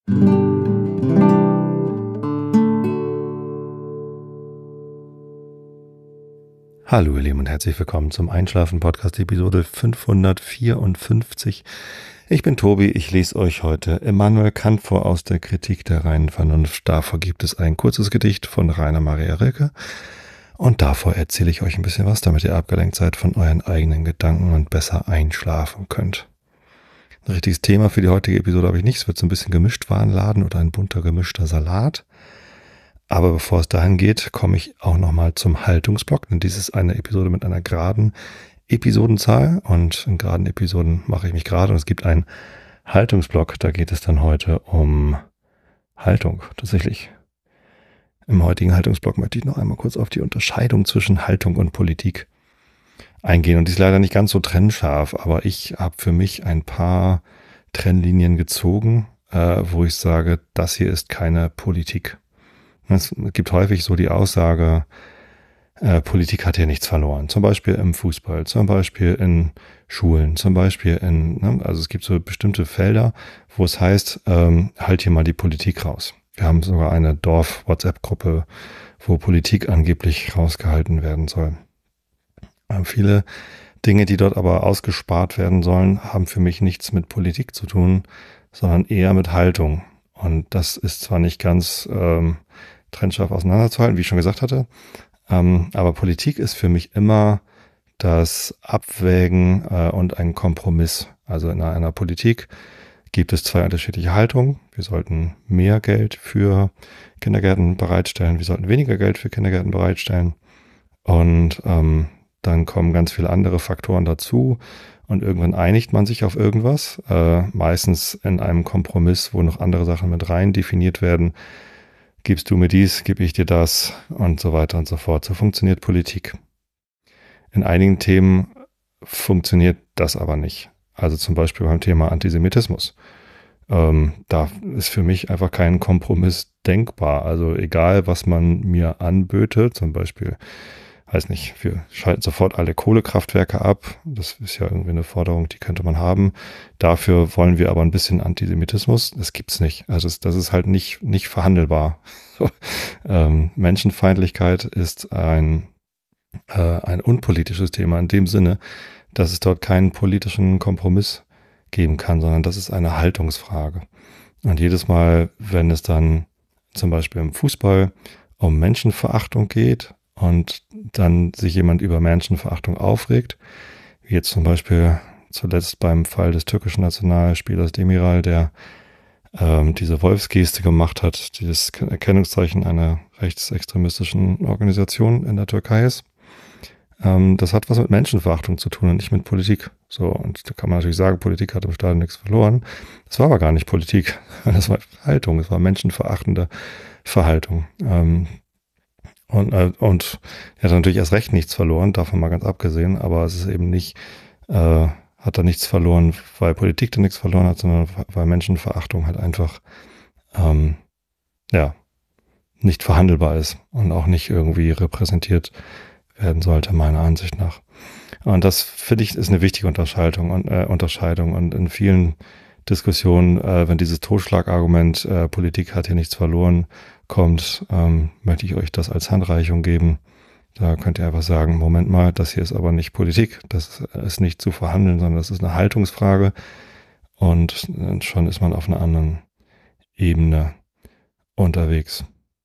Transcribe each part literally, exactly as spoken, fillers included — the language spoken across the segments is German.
Hallo ihr Lieben und herzlich willkommen zum Einschlafen-Podcast Episode fünfhundertvierundfünfzig. Ich bin Tobi, ich lese euch heute Immanuel Kant vor aus der Kritik der reinen Vernunft. Davor gibt es ein kurzes Gedicht von Rainer Maria Rilke und davor erzähle ich euch ein bisschen was, damit ihr abgelenkt seid von euren eigenen Gedanken und besser einschlafen könnt. Ein richtiges Thema für die heutige Episode habe ich nicht, es wird so ein bisschen Gemischtwarenladen oder ein bunter gemischter Salat. Aber bevor es dahin geht, komme ich auch nochmal zum Haltungsblock, denn dies ist eine Episode mit einer geraden Episodenzahl und in geraden Episoden mache ich mich gerade und es gibt einen Haltungsblock, da geht es dann heute um Haltung tatsächlich. Im heutigen Haltungsblock möchte ich noch einmal kurz auf die Unterscheidung zwischen Haltung und Politik eingehen und die ist leider nicht ganz so trennscharf, aber ich habe für mich ein paar Trennlinien gezogen, äh, wo ich sage, das hier ist keine Politik. Es gibt häufig so die Aussage, äh, Politik hat hier nichts verloren. Zum Beispiel im Fußball, zum Beispiel in Schulen, zum Beispiel in, ne, also es gibt so bestimmte Felder, wo es heißt, ähm, halt hier mal die Politik raus. Wir haben sogar eine Dorf-WhatsApp-Gruppe, wo Politik angeblich rausgehalten werden soll. Ähm, viele Dinge, die dort aber ausgespart werden sollen, haben für mich nichts mit Politik zu tun, sondern eher mit Haltung. Und das ist zwar nicht ganz ähm, trennscharf auseinanderzuhalten, wie ich schon gesagt hatte. Ähm, aber Politik ist für mich immer das Abwägen äh, und ein Kompromiss. Also in einer Politik gibt es zwei unterschiedliche Haltungen. Wir sollten mehr Geld für Kindergärten bereitstellen. Wir sollten weniger Geld für Kindergärten bereitstellen. Und ähm, dann kommen ganz viele andere Faktoren dazu. Und irgendwann einigt man sich auf irgendwas. Äh, meistens in einem Kompromiss, wo noch andere Sachen mit rein definiert werden. Gibst du mir dies, gebe ich dir das und so weiter und so fort. So funktioniert Politik. In einigen Themen funktioniert das aber nicht. Also zum Beispiel beim Thema Antisemitismus. Ähm, da ist für mich einfach kein Kompromiss denkbar. Also egal, was man mir anböte, zum Beispiel, weiß nicht, wir schalten sofort alle Kohlekraftwerke ab. Das ist ja irgendwie eine Forderung, die könnte man haben. Dafür wollen wir aber ein bisschen Antisemitismus. Das gibt's nicht. Also das, das ist halt nicht, nicht verhandelbar. So. Ähm, Menschenfeindlichkeit ist ein, äh, ein unpolitisches Thema in dem Sinne, dass es dort keinen politischen Kompromiss geben kann, sondern das ist eine Haltungsfrage. Und jedes Mal, wenn es dann zum Beispiel im Fußball um Menschenverachtung geht, und dann sich jemand über Menschenverachtung aufregt, wie jetzt zum Beispiel zuletzt beim Fall des türkischen Nationalspielers Demiral, der ähm, diese Wolfsgeste gemacht hat, die das Erkennungszeichen einer rechtsextremistischen Organisation in der Türkei ist. Ähm, das hat was mit Menschenverachtung zu tun und nicht mit Politik. So, und da kann man natürlich sagen, Politik hat im Stadion nichts verloren. Das war aber gar nicht Politik. Das war Verhaltung, das war menschenverachtende Verhaltung. Ähm, Und, äh, und er hat natürlich erst recht nichts verloren, davon mal ganz abgesehen, aber es ist eben nicht, äh, hat er nichts verloren, weil Politik da nichts verloren hat, sondern weil Menschenverachtung halt einfach, ähm, ja, nicht verhandelbar ist und auch nicht irgendwie repräsentiert werden sollte, meiner Ansicht nach. Und das, finde ich, ist eine wichtige Unterscheidung und, äh, Unterscheidung und in vielen Diskussionen, äh, wenn dieses Totschlagargument, äh, Politik hat hier nichts verloren, kommt, ähm, möchte ich euch das als Handreichung geben. Da könnt ihr einfach sagen, Moment mal, das hier ist aber nicht Politik, das ist nicht zu verhandeln, sondern das ist eine Haltungsfrage und schon ist man auf einer anderen Ebene unterwegs.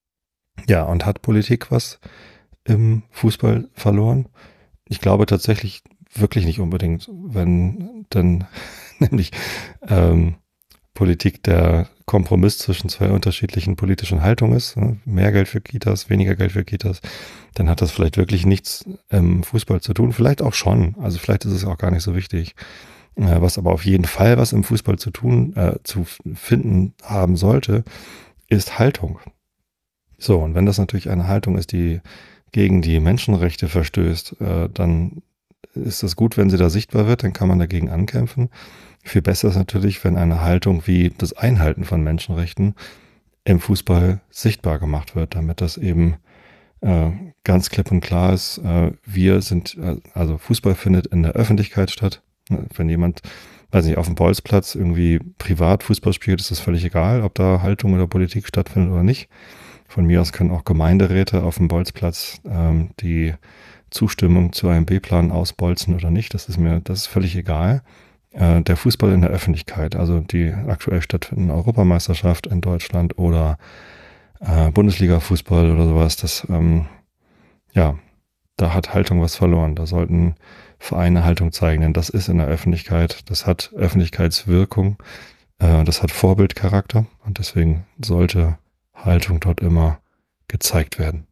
Ja, und hat Politik was im Fußball verloren? Ich glaube tatsächlich wirklich nicht unbedingt, wenn dann nämlich ähm, Politik der Kompromiss zwischen zwei unterschiedlichen politischen Haltungen ist, ne? Mehr Geld für Kitas, weniger Geld für Kitas, dann hat das vielleicht wirklich nichts im Fußball zu tun, vielleicht auch schon, also vielleicht ist es auch gar nicht so wichtig. Äh, was aber auf jeden Fall was im Fußball zu tun, äh, zu finden haben sollte, ist Haltung. So, und wenn das natürlich eine Haltung ist, die gegen die Menschenrechte verstößt, äh, dann ist es gut, wenn sie da sichtbar wird, dann kann man dagegen ankämpfen. Viel besser ist natürlich, wenn eine Haltung wie das Einhalten von Menschenrechten im Fußball sichtbar gemacht wird, damit das eben äh, ganz klipp und klar ist. Äh, wir sind, äh, also Fußball findet in der Öffentlichkeit statt. Wenn jemand weiß nicht, auf dem Bolzplatz irgendwie privat Fußball spielt, ist das völlig egal, ob da Haltung oder Politik stattfindet oder nicht. Von mir aus können auch Gemeinderäte auf dem Bolzplatz ähm, die Zustimmung zu einem B-Plan ausbolzen oder nicht. Das ist mir, das ist völlig egal. Äh, der Fußball in der Öffentlichkeit, also die aktuell stattfindende Europameisterschaft in Deutschland oder äh, Bundesliga-Fußball oder sowas, das, ähm, ja, da hat Haltung was verloren. Da sollten Vereine Haltung zeigen, denn das ist in der Öffentlichkeit, das hat Öffentlichkeitswirkung, äh, das hat Vorbildcharakter und deswegen sollte Haltung dort immer gezeigt werden.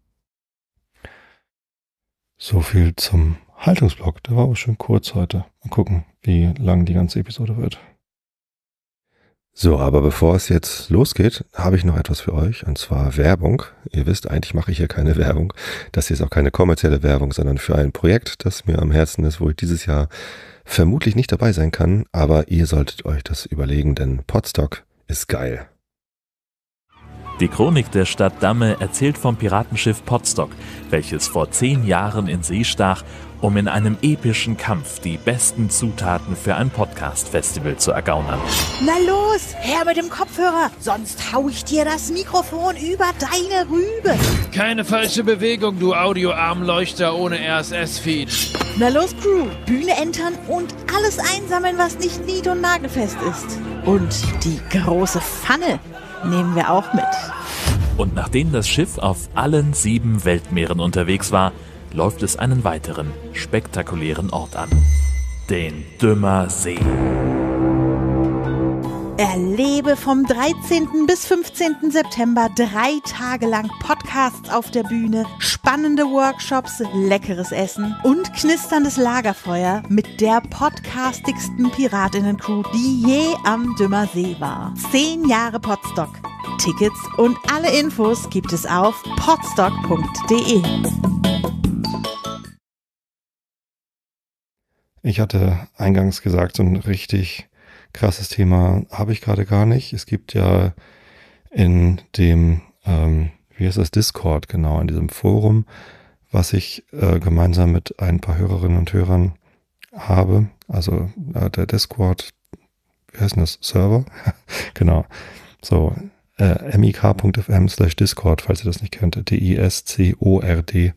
So viel zum Haltungsblock. Der war aber schön kurz heute. Mal gucken, wie lang die ganze Episode wird. So, aber bevor es jetzt losgeht, habe ich noch etwas für euch, und zwar Werbung. Ihr wisst, eigentlich mache ich hier keine Werbung. Das hier ist auch keine kommerzielle Werbung, sondern für ein Projekt, das mir am Herzen ist, wo ich dieses Jahr vermutlich nicht dabei sein kann, aber ihr solltet euch das überlegen, denn Podstock ist geil. Die Chronik der Stadt Damme erzählt vom Piratenschiff Podstock, welches vor zehn Jahren in See stach, um in einem epischen Kampf die besten Zutaten für ein Podcast-Festival zu ergaunern. Na los, her mit dem Kopfhörer, sonst hau ich dir das Mikrofon über deine Rübe. Keine falsche Bewegung, du Audioarmleuchter ohne R S S-Feed. Na los, Crew, Bühne entern und alles einsammeln, was nicht nied- und nagelfest ist. Und die große Pfanne nehmen wir auch mit. Und nachdem das Schiff auf allen sieben Weltmeeren unterwegs war, läuft es einen weiteren, spektakulären Ort an. Den Dümmer See. Erlebe vom dreizehnten bis fünfzehnten September drei Tage lang Podcasts auf der Bühne, spannende Workshops, leckeres Essen und knisterndes Lagerfeuer mit der podcastigsten Piratinnen-Crew, die je am Dümmer See war. Zehn Jahre Podstock. Tickets und alle Infos gibt es auf podstock punkt de. Ich hatte eingangs gesagt, so ein richtig krasses Thema habe ich gerade gar nicht. Es gibt ja in dem, ähm, wie heißt das, Discord, genau, in diesem Forum, was ich äh, gemeinsam mit ein paar Hörerinnen und Hörern habe, also äh, der Discord, wie heißt denn das, Server? Genau, so, äh, mik.fm slash Discord, falls ihr das nicht kennt, D-I-S-C-O-R-D,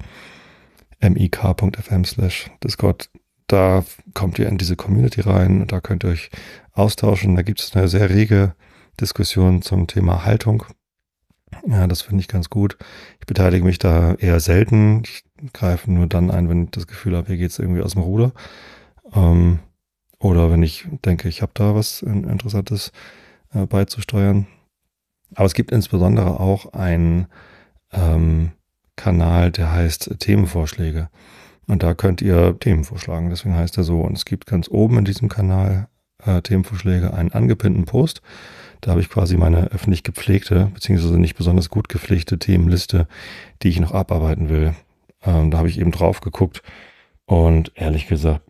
mik.fm slash Discord. Da kommt ihr in diese Community rein und da könnt ihr euch austauschen. Da gibt es eine sehr rege Diskussion zum Thema Haltung. Ja, das finde ich ganz gut. Ich beteilige mich da eher selten. Ich greife nur dann ein, wenn ich das Gefühl habe, hier geht es irgendwie aus dem Ruder. Ähm, oder wenn ich denke, ich habe da was Interessantes äh, beizusteuern. Aber es gibt insbesondere auch einen ähm, Kanal, der heißt Themenvorschläge. Und da könnt ihr Themen vorschlagen, deswegen heißt er so. Und es gibt ganz oben in diesem Kanal äh, Themenvorschläge einen angepinnten Post. Da habe ich quasi meine öffentlich gepflegte, beziehungsweise nicht besonders gut gepflegte Themenliste, die ich noch abarbeiten will. Ähm, da habe ich eben drauf geguckt und ehrlich gesagt,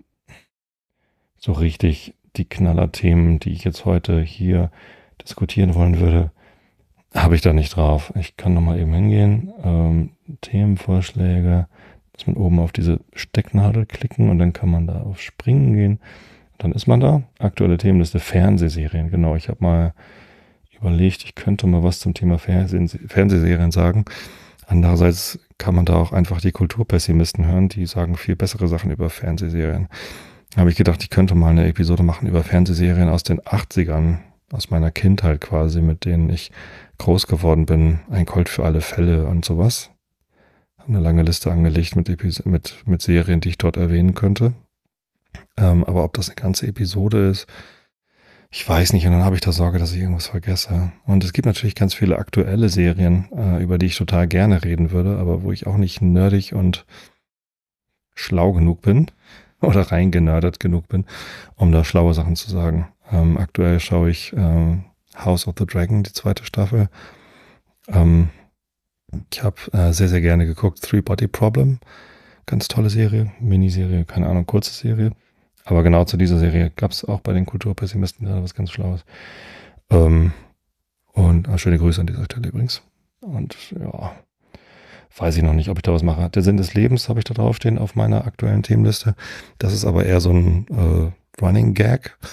so richtig die Knaller-Themen, die ich jetzt heute hier diskutieren wollen würde, habe ich da nicht drauf. Ich kann nochmal eben hingehen. Ähm, Themenvorschläge. Dass man oben auf diese Stecknadel klicken und dann kann man da auf Springen gehen. Dann ist man da. Aktuelle Themenliste Fernsehserien. Genau, ich habe mal überlegt, ich könnte mal was zum Thema Fernseh- Fernsehserien sagen. Andererseits kann man da auch einfach die Kulturpessimisten hören, die sagen viel bessere Sachen über Fernsehserien. Da habe ich gedacht, ich könnte mal eine Episode machen über Fernsehserien aus den achtzigern, aus meiner Kindheit quasi, mit denen ich groß geworden bin. Ein Colt für alle Fälle und sowas. Eine lange Liste angelegt mit, Epis- mit, mit Serien, die ich dort erwähnen könnte. Ähm, aber ob das eine ganze Episode ist, ich weiß nicht. Und dann habe ich da Sorge, dass ich irgendwas vergesse. Und es gibt natürlich ganz viele aktuelle Serien, äh, über die ich total gerne reden würde, aber wo ich auch nicht nerdig und schlau genug bin oder reingenördert genug bin, um da schlaue Sachen zu sagen. Ähm, aktuell schaue ich äh, House of the Dragon, die zweite Staffel. Ähm, Ich habe äh, sehr, sehr gerne geguckt. Three Body Problem. Ganz tolle Serie. Miniserie, keine Ahnung, kurze Serie. Aber genau zu dieser Serie gab es auch bei den Kulturpessimisten gerade was ganz Schlaues. Ähm, und ah, schöne Grüße an dieser Stelle übrigens. Und ja, weiß ich noch nicht, ob ich da was mache. Der Sinn des Lebens habe ich da draufstehen auf meiner aktuellen Themenliste. Das ist aber eher so ein äh, Running Gag.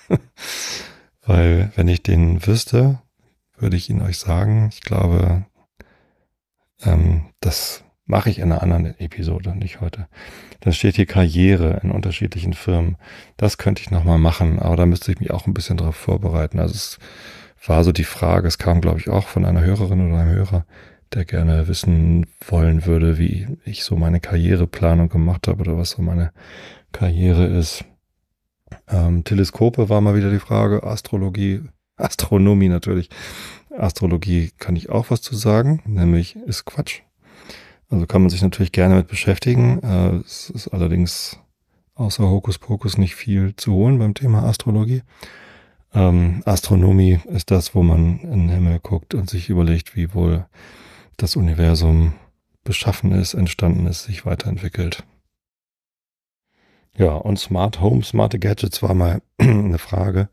Weil, wenn ich den wüsste, würde ich ihn euch sagen. Ich glaube, ähm, das mache ich in einer anderen Episode, nicht heute. Da steht hier Karriere in unterschiedlichen Firmen. Das könnte ich nochmal machen, aber da müsste ich mich auch ein bisschen darauf vorbereiten. Also es war so die Frage, es kam, glaube ich, auch von einer Hörerin oder einem Hörer, der gerne wissen wollen würde, wie ich so meine Karriereplanung gemacht habe oder was so meine Karriere ist. Ähm, Teleskope war mal wieder die Frage, Astrologie, Astronomie natürlich. Astrologie kann ich auch was zu sagen, nämlich ist Quatsch. Also kann man sich natürlich gerne mit beschäftigen. Äh, es ist allerdings außer Hokuspokus nicht viel zu holen beim Thema Astrologie. Ähm, Astronomie ist das, wo man in den Himmel guckt und sich überlegt, wie wohl das Universum beschaffen ist, entstanden ist, sich weiterentwickelt. Ja, und Smart Home, smarte Gadgets war mal eine Frage.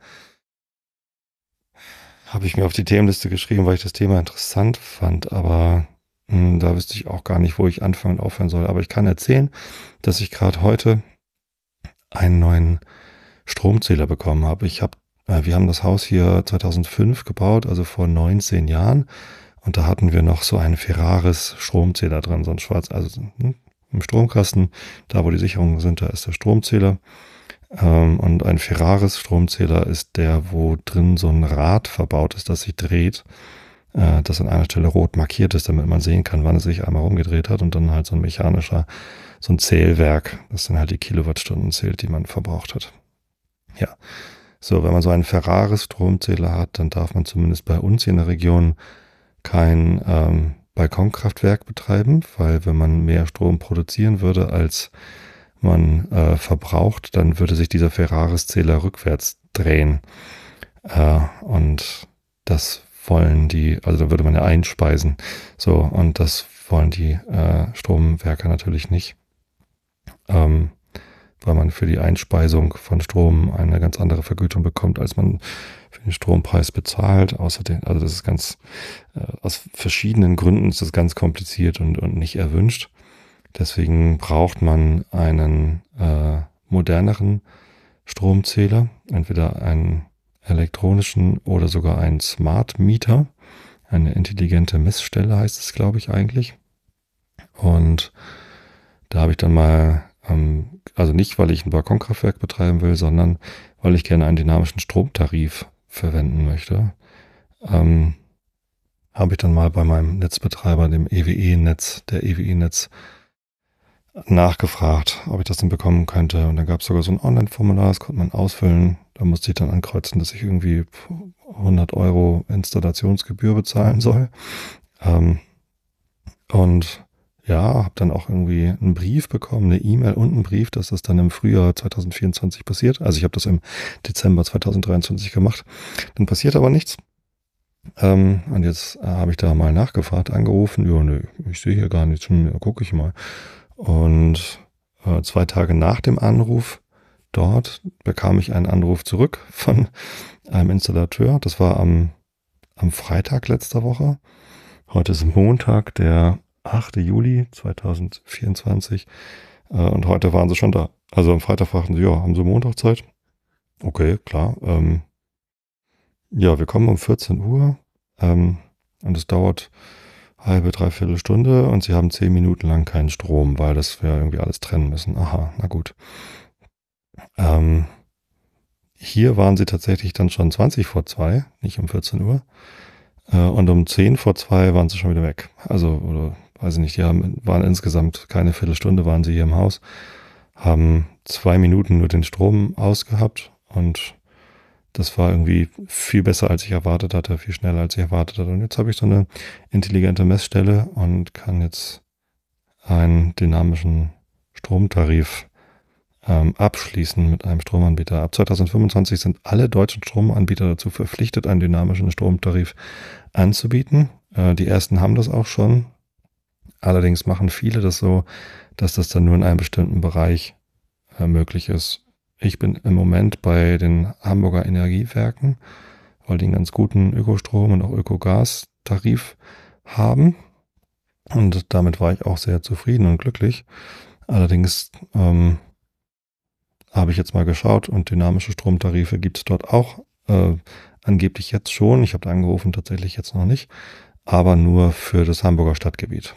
Habe ich mir auf die Themenliste geschrieben, weil ich das Thema interessant fand, aber mh, da wüsste ich auch gar nicht, wo ich anfangen und aufhören soll. Aber ich kann erzählen, dass ich gerade heute einen neuen Stromzähler bekommen habe. Ich habe, äh, wir haben das Haus hier zweitausendfünf gebaut, also vor neunzehn Jahren. Und da hatten wir noch so einen Ferraris Stromzähler drin, so ein schwarz, also hm, im Stromkasten, da wo die Sicherungen sind, da ist der Stromzähler. Ähm, und ein Ferraris Stromzähler ist der, wo drin so ein Rad verbaut ist, das sich dreht, äh, das an einer Stelle rot markiert ist, damit man sehen kann, wann es sich einmal rumgedreht hat, und dann halt so ein mechanischer, so ein Zählwerk, das dann halt die Kilowattstunden zählt, die man verbraucht hat. Ja, so, wenn man so einen Ferraris Stromzähler hat, dann darf man zumindest bei uns hier in der Region kein ähm, Balkonkraftwerk betreiben, weil wenn man mehr Strom produzieren würde, als man äh, verbraucht, dann würde sich dieser Ferraris-Zähler rückwärts drehen. Äh, und das wollen die, also da würde man ja einspeisen. So, und das wollen die äh, Stromwerke natürlich nicht. Ähm, weil man für die Einspeisung von Strom eine ganz andere Vergütung bekommt, als man für den Strompreis bezahlt. Außerdem, also das ist ganz, äh, aus verschiedenen Gründen ist das ganz kompliziert und, und nicht erwünscht. Deswegen braucht man einen äh, moderneren Stromzähler, entweder einen elektronischen oder sogar einen Smart Meter, eine intelligente Messstelle heißt es, glaube ich, eigentlich. Und da habe ich dann mal, ähm, also nicht, weil ich ein Balkonkraftwerk betreiben will, sondern weil ich gerne einen dynamischen Stromtarif verwenden möchte, ähm, habe ich dann mal bei meinem Netzbetreiber, dem E W E-Netz, der E W E-Netz, nachgefragt, ob ich das denn bekommen könnte. Und dann gab es sogar so ein Online-Formular, das konnte man ausfüllen. Da musste ich dann ankreuzen, dass ich irgendwie hundert Euro Installationsgebühr bezahlen soll. Ähm, und ja, habe dann auch irgendwie einen Brief bekommen, eine E-Mail und einen Brief, dass das dann im Frühjahr zweitausendvierundzwanzig passiert. Also ich habe das im Dezember zweitausenddreiundzwanzig gemacht. Dann passiert aber nichts. Ähm, und jetzt äh, habe ich da mal nachgefragt, angerufen. Ja, nö, ich sehe hier gar nichts. Hm, gucke ich mal. Und äh, zwei Tage nach dem Anruf dort bekam ich einen Anruf zurück von einem Installateur. Das war am, am Freitag letzter Woche. Heute ist Montag, der achte Juli zweitausendvierundzwanzig. Äh, und heute waren sie schon da. Also am Freitag fragten sie, ja, haben sie Montag Zeit? Okay, klar. Ähm, ja, wir kommen um vierzehn Uhr. Ähm, und es dauert halbe, dreiviertel Stunde und sie haben zehn Minuten lang keinen Strom, weil das wir irgendwie alles trennen müssen. Aha, na gut. Ähm, hier waren sie tatsächlich dann schon zwanzig vor zwei, nicht um vierzehn Uhr. Äh, und um zehn vor zwei waren sie schon wieder weg. Also, oder weiß ich nicht, die haben, waren insgesamt keine Viertelstunde, waren sie hier im Haus, haben zwei Minuten nur den Strom ausgehabt und das war irgendwie viel besser, als ich erwartet hatte, viel schneller, als ich erwartet hatte. Und jetzt habe ich so eine intelligente Messstelle und kann jetzt einen dynamischen Stromtarif ähm, abschließen mit einem Stromanbieter. Ab zweitausendfünfundzwanzig sind alle deutschen Stromanbieter dazu verpflichtet, einen dynamischen Stromtarif anzubieten. Äh, die ersten haben das auch schon. Allerdings machen viele das so, dass das dann nur in einem bestimmten Bereich äh, möglich ist. Ich bin im Moment bei den Hamburger Energiewerken, weil die einen ganz guten Ökostrom und auch Ökogas-Tarif haben. Und damit war ich auch sehr zufrieden und glücklich. Allerdings ähm, habe ich jetzt mal geschaut und dynamische Stromtarife gibt es dort auch. Äh, angeblich jetzt schon. Ich habe da angerufen, tatsächlich jetzt noch nicht. Aber nur für das Hamburger Stadtgebiet.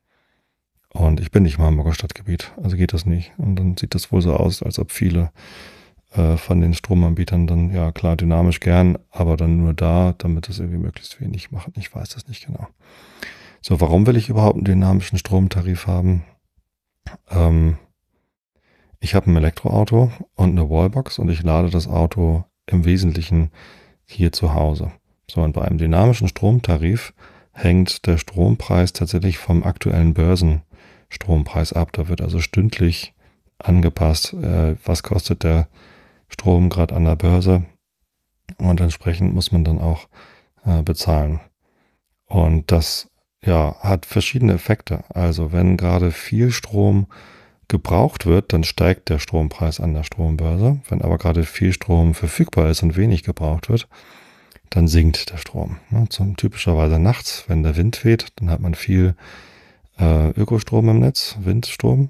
Und ich bin nicht im Hamburger Stadtgebiet, also geht das nicht. Und dann sieht das wohl so aus, als ob viele äh, von den Stromanbietern dann, ja klar, dynamisch gern, aber dann nur da, damit das irgendwie möglichst wenig machen. Ich weiß das nicht genau. So, warum will ich überhaupt einen dynamischen Stromtarif haben? Ähm, ich habe ein Elektroauto und eine Wallbox und ich lade das Auto im Wesentlichen hier zu Hause. So, und bei einem dynamischen Stromtarif hängt der Strompreis tatsächlich vom aktuellen Börsenstrompreis ab. Da wird also stündlich angepasst, äh, was kostet der Strom gerade an der Börse und entsprechend muss man dann auch äh, bezahlen. Und das ja, hat verschiedene Effekte. Also wenn gerade viel Strom gebraucht wird, dann steigt der Strompreis an der Strombörse. Wenn aber gerade viel Strom verfügbar ist und wenig gebraucht wird, dann sinkt der Strom. Ne? Zum, typischerweise nachts, wenn der Wind weht, dann hat man viel äh, Ökostrom im Netz, Windstrom.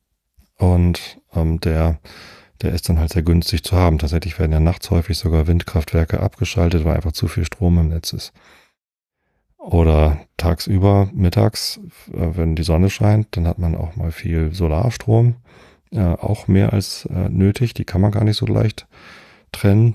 Und ähm, der, der ist dann halt sehr günstig zu haben. Tatsächlich werden ja nachts häufig sogar Windkraftwerke abgeschaltet, weil einfach zu viel Strom im Netz ist. Oder tagsüber, mittags, äh, wenn die Sonne scheint, dann hat man auch mal viel Solarstrom. Äh, auch mehr als äh, nötig. Die kann man gar nicht so leicht trennen.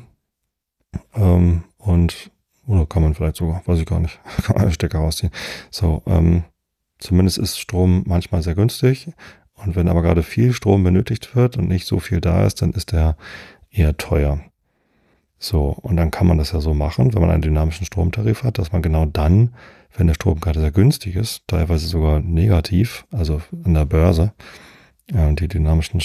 Ähm, und, oder kann man vielleicht sogar, weiß ich gar nicht, kann man einen Stecker rausziehen. So, ähm, zumindest ist Strom manchmal sehr günstig. Und wenn aber gerade viel Strom benötigt wird und nicht so viel da ist, dann ist der eher teuer. So, und dann kann man das ja so machen, wenn man einen dynamischen Stromtarif hat, dass man genau dann, wenn der Strom gerade sehr günstig ist, teilweise sogar negativ, also an der Börse, ja, und die dynamischen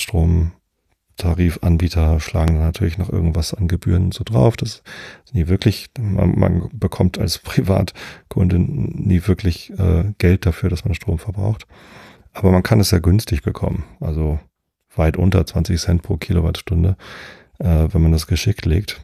Stromtarifanbieter schlagen dann natürlich noch irgendwas an Gebühren so drauf. Das ist nie wirklich, man, man bekommt als Privatkunde nie wirklich äh, Geld dafür, dass man Strom verbraucht. Aber man kann es sehr günstig bekommen, also weit unter zwanzig Cent pro Kilowattstunde, äh, wenn man das geschickt legt.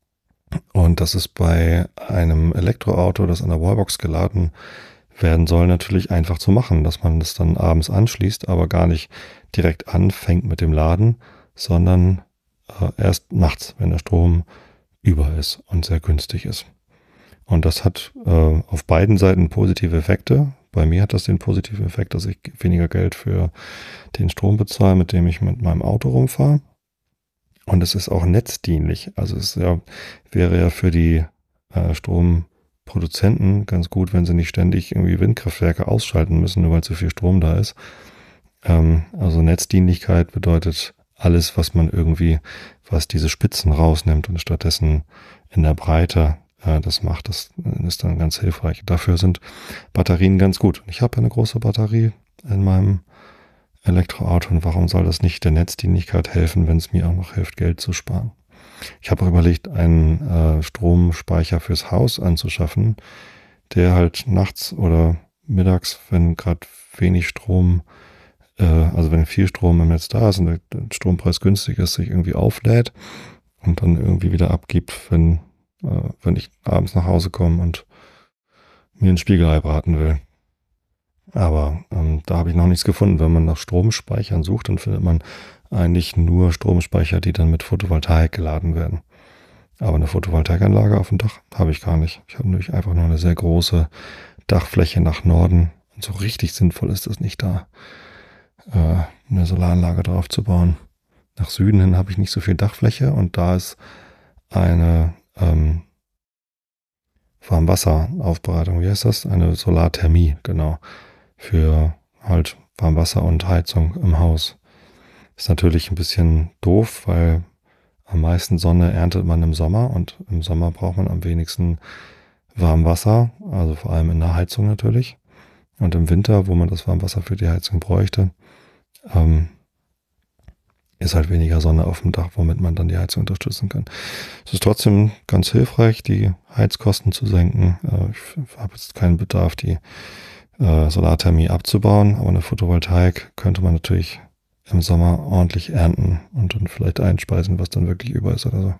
Und das ist bei einem Elektroauto, das an der Wallbox geladen werden soll, natürlich einfach zu machen, dass man das dann abends anschließt, aber gar nicht direkt anfängt mit dem Laden, sondern äh, erst nachts, wenn der Strom über ist und sehr günstig ist. Und das hat äh, auf beiden Seiten positive Effekte. Bei mir hat das den positiven Effekt, dass ich weniger Geld für den Strom bezahle, mit dem ich mit meinem Auto rumfahre. Und es ist auch netzdienlich. Also es ja, wäre ja für die äh, Stromproduzenten ganz gut, wenn sie nicht ständig irgendwie Windkraftwerke ausschalten müssen, nur weil zu viel Strom da ist. Ähm, also Netzdienlichkeit bedeutet alles, was man irgendwie, was diese Spitzen rausnimmt und stattdessen in der Breite äh, das macht. Das ist dann ganz hilfreich. Dafür sind Batterien ganz gut. Ich habe eine große Batterie in meinem Elektroauto und warum soll das nicht der Netzdienlichkeit helfen, wenn es mir auch noch hilft, Geld zu sparen? Ich habe auch überlegt, einen äh, Stromspeicher fürs Haus anzuschaffen, der halt nachts oder mittags, wenn gerade wenig Strom, äh, also wenn viel Strom im Netz da ist und der Strompreis günstig ist, sich irgendwie auflädt und dann irgendwie wieder abgibt, wenn, äh, wenn ich abends nach Hause komme und mir ein Spiegelei braten will. Aber ähm, da habe ich noch nichts gefunden. Wenn man nach Stromspeichern sucht, dann findet man eigentlich nur Stromspeicher, die dann mit Photovoltaik geladen werden. Aber eine Photovoltaikanlage auf dem Dach habe ich gar nicht. Ich habe nämlich einfach nur eine sehr große Dachfläche nach Norden. Und so richtig sinnvoll ist es nicht da, äh, eine Solaranlage drauf zu bauen. Nach Süden hin habe ich nicht so viel Dachfläche und da ist eine ähm, Warmwasseraufbereitung, wie heißt das? Eine Solarthermie, genau. Für halt Warmwasser und Heizung im Haus. Ist natürlich ein bisschen doof, weil am meisten Sonne erntet man im Sommer und im Sommer braucht man am wenigsten Warmwasser, also vor allem in der Heizung natürlich. Und im Winter, wo man das Warmwasser für die Heizung bräuchte, ähm, ist halt weniger Sonne auf dem Dach, womit man dann die Heizung unterstützen kann. Es ist trotzdem ganz hilfreich, die Heizkosten zu senken. Äh, ich habe jetzt keinen Bedarf, die äh, Solarthermie abzubauen, aber eine Photovoltaik könnte man natürlich im Sommer ordentlich ernten und dann vielleicht einspeisen, was dann wirklich über ist oder so.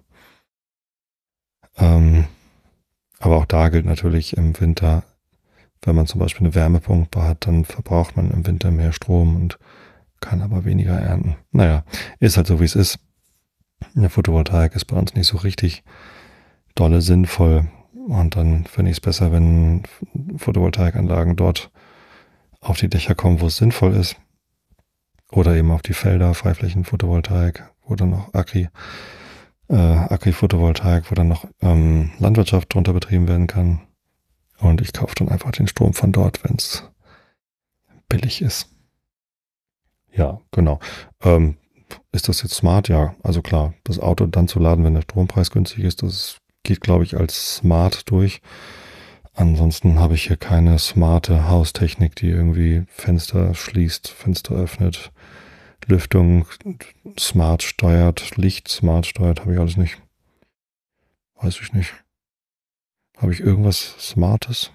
Ähm, aber auch da gilt natürlich im Winter, wenn man zum Beispiel eine Wärmepumpe hat, dann verbraucht man im Winter mehr Strom und kann aber weniger ernten. Naja, ist halt so, wie es ist. Eine Photovoltaik ist bei uns nicht so richtig dolle sinnvoll. Und dann finde ich es besser, wenn Photovoltaikanlagen dort auf die Dächer kommen, wo es sinnvoll ist. Oder eben auf die Felder, Freiflächen-Photovoltaik, wo dann noch Agri, äh, Agri-Photovoltaik, wo dann noch ähm, Landwirtschaft drunter betrieben werden kann. Und ich kaufe dann einfach den Strom von dort, wenn es billig ist. Ja, genau. Ähm, ist das jetzt smart? Ja, also klar, das Auto dann zu laden, wenn der Strompreis günstig ist, das geht, glaube ich, als smart durch. Ansonsten habe ich hier keine smarte Haustechnik, die irgendwie Fenster schließt, Fenster öffnet, Lüftung smart steuert, Licht smart steuert, habe ich alles nicht. Weiß ich nicht. Habe ich irgendwas Smartes?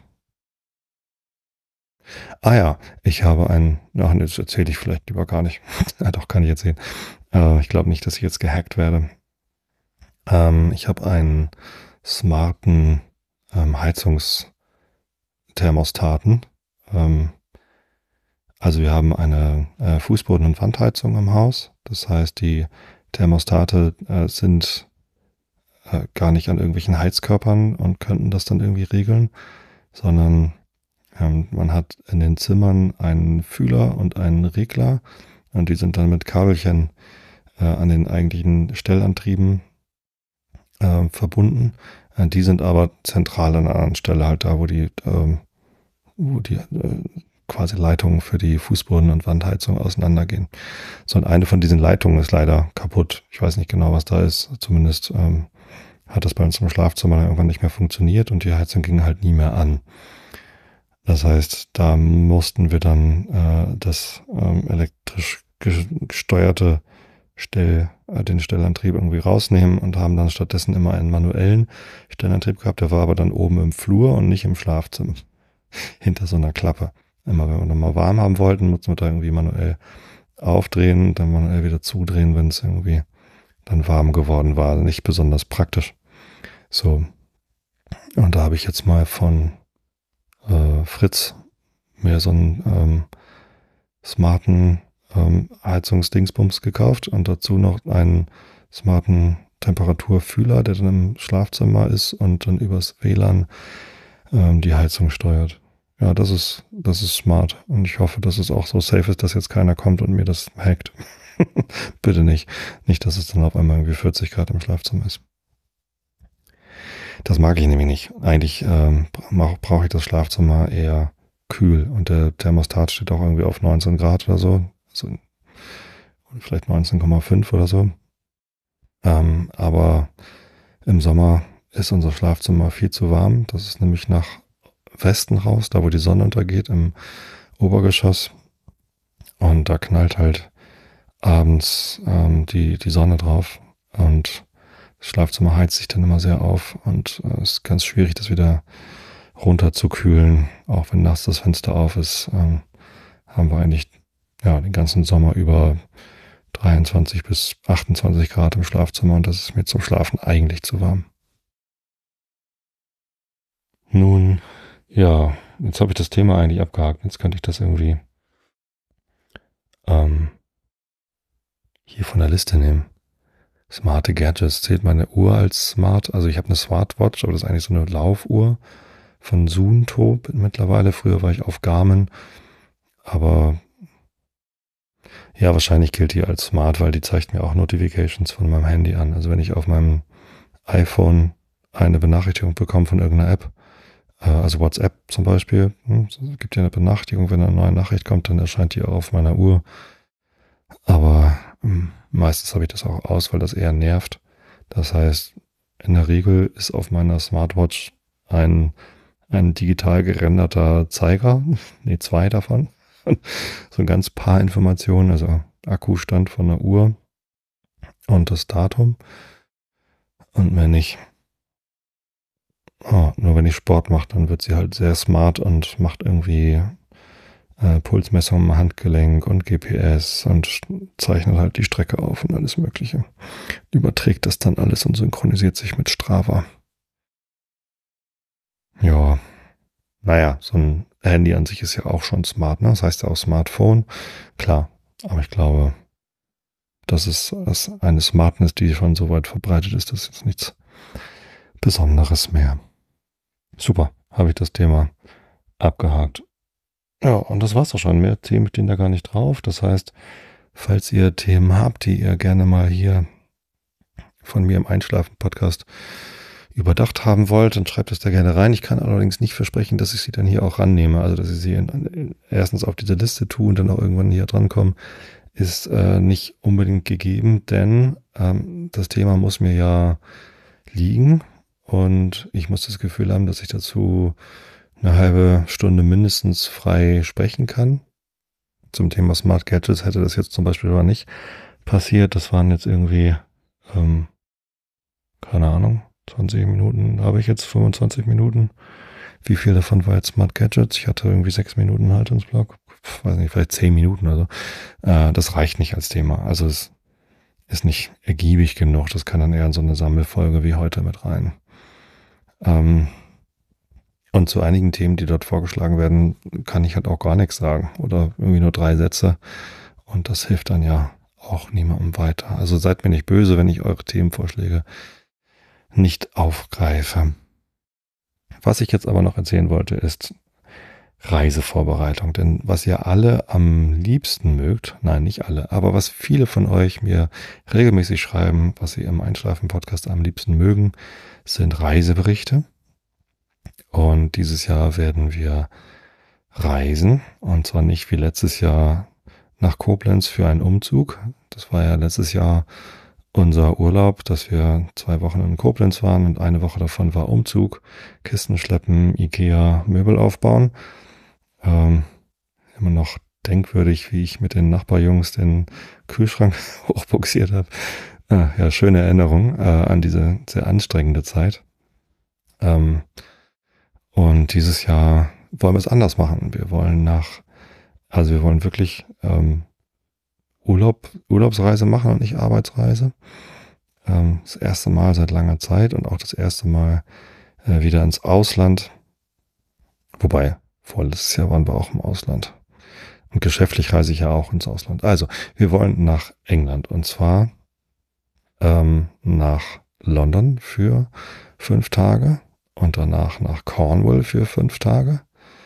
Ah ja, ich habe ein, ach, das erzähle ich vielleicht lieber gar nicht. Ja, doch, kann ich erzählen. Äh, ich glaube nicht, dass ich jetzt gehackt werde. Ähm, ich habe einen smarten ähm, Heizungsthermostaten. Ähm, also wir haben eine äh, Fußboden- und Wandheizung im Haus. Das heißt, die Thermostate äh, sind äh, gar nicht an irgendwelchen Heizkörpern und könnten das dann irgendwie regeln, sondern ähm, man hat in den Zimmern einen Fühler und einen Regler und die sind dann mit Kabelchen äh, an den eigentlichen Stellantrieben äh, verbunden. Äh, die sind aber zentral an einer anderen Stelle, halt da, wo die, äh, wo die äh, quasi Leitungen für die Fußboden- und Wandheizung auseinandergehen. So, und eine von diesen Leitungen ist leider kaputt. Ich weiß nicht genau, was da ist. Zumindest ähm, hat das bei uns im Schlafzimmer irgendwann nicht mehr funktioniert und die Heizung ging halt nie mehr an. Das heißt, da mussten wir dann äh, das ähm, elektrisch gesteuerte Stell, äh, den Stellantrieb irgendwie rausnehmen und haben dann stattdessen immer einen manuellen Stellantrieb gehabt. Der war aber dann oben im Flur und nicht im Schlafzimmer, hinter so einer Klappe. Immer wenn wir dann mal warm haben wollten, mussten wir da irgendwie manuell aufdrehen, dann manuell wieder zudrehen, wenn es irgendwie dann warm geworden war. Nicht besonders praktisch. So. Und da habe ich jetzt mal von äh, Fritz mir so einen ähm, smarten ähm, Heizungsdingsbums gekauft und dazu noch einen smarten Temperaturfühler, der dann im Schlafzimmer ist und dann übers W L A N ähm, die Heizung steuert. Ja, das ist, das ist smart und ich hoffe, dass es auch so safe ist, dass jetzt keiner kommt und mir das hackt. Bitte nicht. Nicht, dass es dann auf einmal irgendwie vierzig Grad im Schlafzimmer ist. Das mag ich nämlich nicht. Eigentlich ähm, brauche ich das Schlafzimmer eher kühl und der Thermostat steht auch irgendwie auf neunzehn Grad oder so. Also vielleicht neunzehn Komma fünf oder so. Ähm, aber im Sommer ist unser Schlafzimmer viel zu warm. Das ist nämlich nach Westen raus, da wo die Sonne untergeht, im Obergeschoss. Und da knallt halt abends ähm, die, die Sonne drauf. Und das Schlafzimmer heizt sich dann immer sehr auf. Und es äh, ist ganz schwierig, das wieder runterzukühlen. Auch wenn nachts das Fenster auf ist, ähm, haben wir eigentlich ja den ganzen Sommer über dreiundzwanzig bis achtundzwanzig Grad im Schlafzimmer. Und das ist mir zum Schlafen eigentlich zu warm. Nun, ja, jetzt habe ich das Thema eigentlich abgehakt. Jetzt könnte ich das irgendwie ähm, hier von der Liste nehmen. Smarte Gadgets. Zählt meine Uhr als smart? Also ich habe eine Smartwatch, aber das ist eigentlich so eine Laufuhr von Suunto mittlerweile. Früher war ich auf Garmin. Aber ja, wahrscheinlich gilt die als smart, weil die zeigt mir auch Notifications von meinem Handy an. Also wenn ich auf meinem iPhone eine Benachrichtigung bekomme von irgendeiner App, also WhatsApp zum Beispiel, es gibt ja eine Benachrichtigung, wenn eine neue Nachricht kommt, dann erscheint die auch auf meiner Uhr. Aber meistens habe ich das auch aus, weil das eher nervt. Das heißt, in der Regel ist auf meiner Smartwatch ein, ein digital gerenderter Zeiger, nee, zwei davon, so ein ganz paar Informationen, also Akkustand von der Uhr und das Datum. Und wenn ich Oh, nur wenn ich Sport mache, dann wird sie halt sehr smart und macht irgendwie äh, Pulsmessung am Handgelenk und G P S und zeichnet halt die Strecke auf und alles Mögliche. Überträgt das dann alles und synchronisiert sich mit Strava. Ja, naja, so ein Handy an sich ist ja auch schon smart, ne? Das heißt ja auch Smartphone, klar. Aber ich glaube, das ist, das ist eine Smartness, die schon so weit verbreitet ist, das ist jetzt nichts Besonderes mehr. Super, habe ich das Thema abgehakt. Ja, und das war's auch schon. Mehr Themen stehen da gar nicht drauf. Das heißt, falls ihr Themen habt, die ihr gerne mal hier von mir im Einschlafen-Podcast überdacht haben wollt, dann schreibt es da gerne rein. Ich kann allerdings nicht versprechen, dass ich sie dann hier auch rannehme. Also, dass ich sie in, in, erstens auf diese Liste tue und dann auch irgendwann hier drankommen, ist äh, nicht unbedingt gegeben, denn ähm, das Thema muss mir ja liegen und ich muss das Gefühl haben, dass ich dazu eine halbe Stunde mindestens frei sprechen kann. Zum Thema Smart Gadgets hätte das jetzt zum Beispiel aber nicht passiert. Das waren jetzt irgendwie, ähm, keine Ahnung, zwanzig Minuten, habe ich jetzt fünfundzwanzig Minuten. Wie viel davon war jetzt Smart Gadgets? Ich hatte irgendwie sechs Minuten Haltungsblock. Weiß nicht, vielleicht zehn Minuten oder so. Äh, das reicht nicht als Thema. Also es ist nicht ergiebig genug. Das kann dann eher in so eine Sammelfolge wie heute mit rein. Ähm, und zu einigen Themen, die dort vorgeschlagen werden, kann ich halt auch gar nichts sagen. Oder irgendwie nur drei Sätze. Und das hilft dann ja auch niemandem weiter. Also seid mir nicht böse, wenn ich eure Themenvorschläge nicht aufgreife. Was ich jetzt aber noch erzählen wollte, ist Reisevorbereitung. Denn was ihr alle am liebsten mögt, nein, nicht alle, aber was viele von euch mir regelmäßig schreiben, was sie im Einschlafen-Podcast am liebsten mögen, sind Reiseberichte. Und dieses Jahr werden wir reisen. Und zwar nicht wie letztes Jahr nach Koblenz für einen Umzug. Das war ja letztes Jahr unser Urlaub, dass wir zwei Wochen in Koblenz waren und eine Woche davon war Umzug, Kisten schleppen, Ikea, Möbel aufbauen. Ähm, immer noch denkwürdig, wie ich mit den Nachbarjungs den Kühlschrank hochbuxiert habe. Ah, ja, schöne Erinnerung äh, an diese sehr anstrengende Zeit. Ähm, und dieses Jahr wollen wir es anders machen. Wir wollen nach, also wir wollen wirklich ähm, Urlaub, Urlaubsreise machen und nicht Arbeitsreise. Ähm, das erste Mal seit langer Zeit und auch das erste Mal äh, wieder ins Ausland. Wobei, vorletztes Jahr waren wir auch im Ausland. Und geschäftlich reise ich ja auch ins Ausland. Also, wir wollen nach England und zwar ähm, nach London für fünf Tage und danach nach Cornwall für fünf Tage,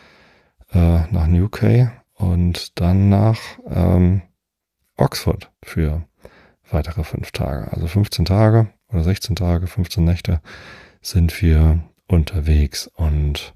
äh, nach Newquay und dann nach ähm, Oxford für weitere fünf Tage. Also fünfzehn Tage oder sechzehn Tage, fünfzehn Nächte sind wir unterwegs und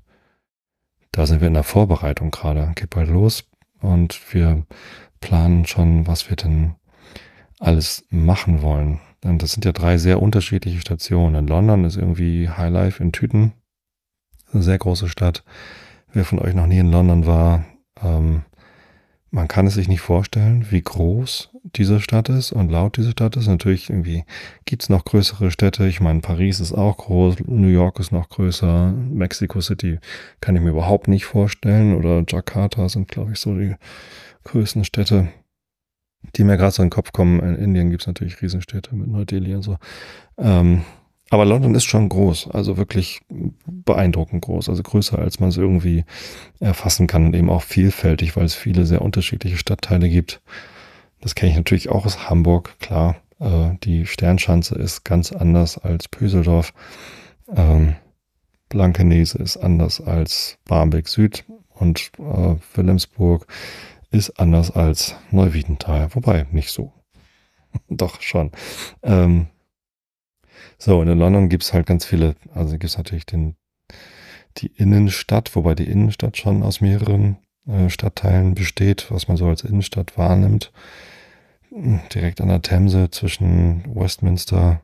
da sind wir in der Vorbereitung gerade. Geht bald los und wir planen schon, was wir denn alles machen wollen. Denn das sind ja drei sehr unterschiedliche Stationen. In London ist irgendwie Highlife in Tüten. Eine sehr große Stadt. Wer von euch noch nie in London war, ähm, man kann es sich nicht vorstellen, wie groß diese Stadt ist und laut diese Stadt ist. Natürlich irgendwie gibt es noch größere Städte. Ich meine, Paris ist auch groß, New York ist noch größer, Mexico City kann ich mir überhaupt nicht vorstellen oder Jakarta sind, glaube ich, so die größten Städte, die mir gerade so in den Kopf kommen. In Indien gibt es natürlich Riesenstädte mit Neu-Delhi und so. Ähm, aber London ist schon groß, also wirklich beeindruckend groß, also größer, als man es irgendwie erfassen kann und eben auch vielfältig, weil es viele sehr unterschiedliche Stadtteile gibt. Das kenne ich natürlich auch aus Hamburg, klar. Äh, die Sternschanze ist ganz anders als Pöseldorf. Ähm, Blankenese ist anders als Barmbek Süd und äh, Wilhelmsburg ist anders als Neuwiedental, wobei nicht so. Doch schon. Ähm, So, und in London gibt es halt ganz viele, also gibt es natürlich den, die Innenstadt, wobei die Innenstadt schon aus mehreren äh, Stadtteilen besteht, was man so als Innenstadt wahrnimmt. Direkt an der Themse zwischen Westminster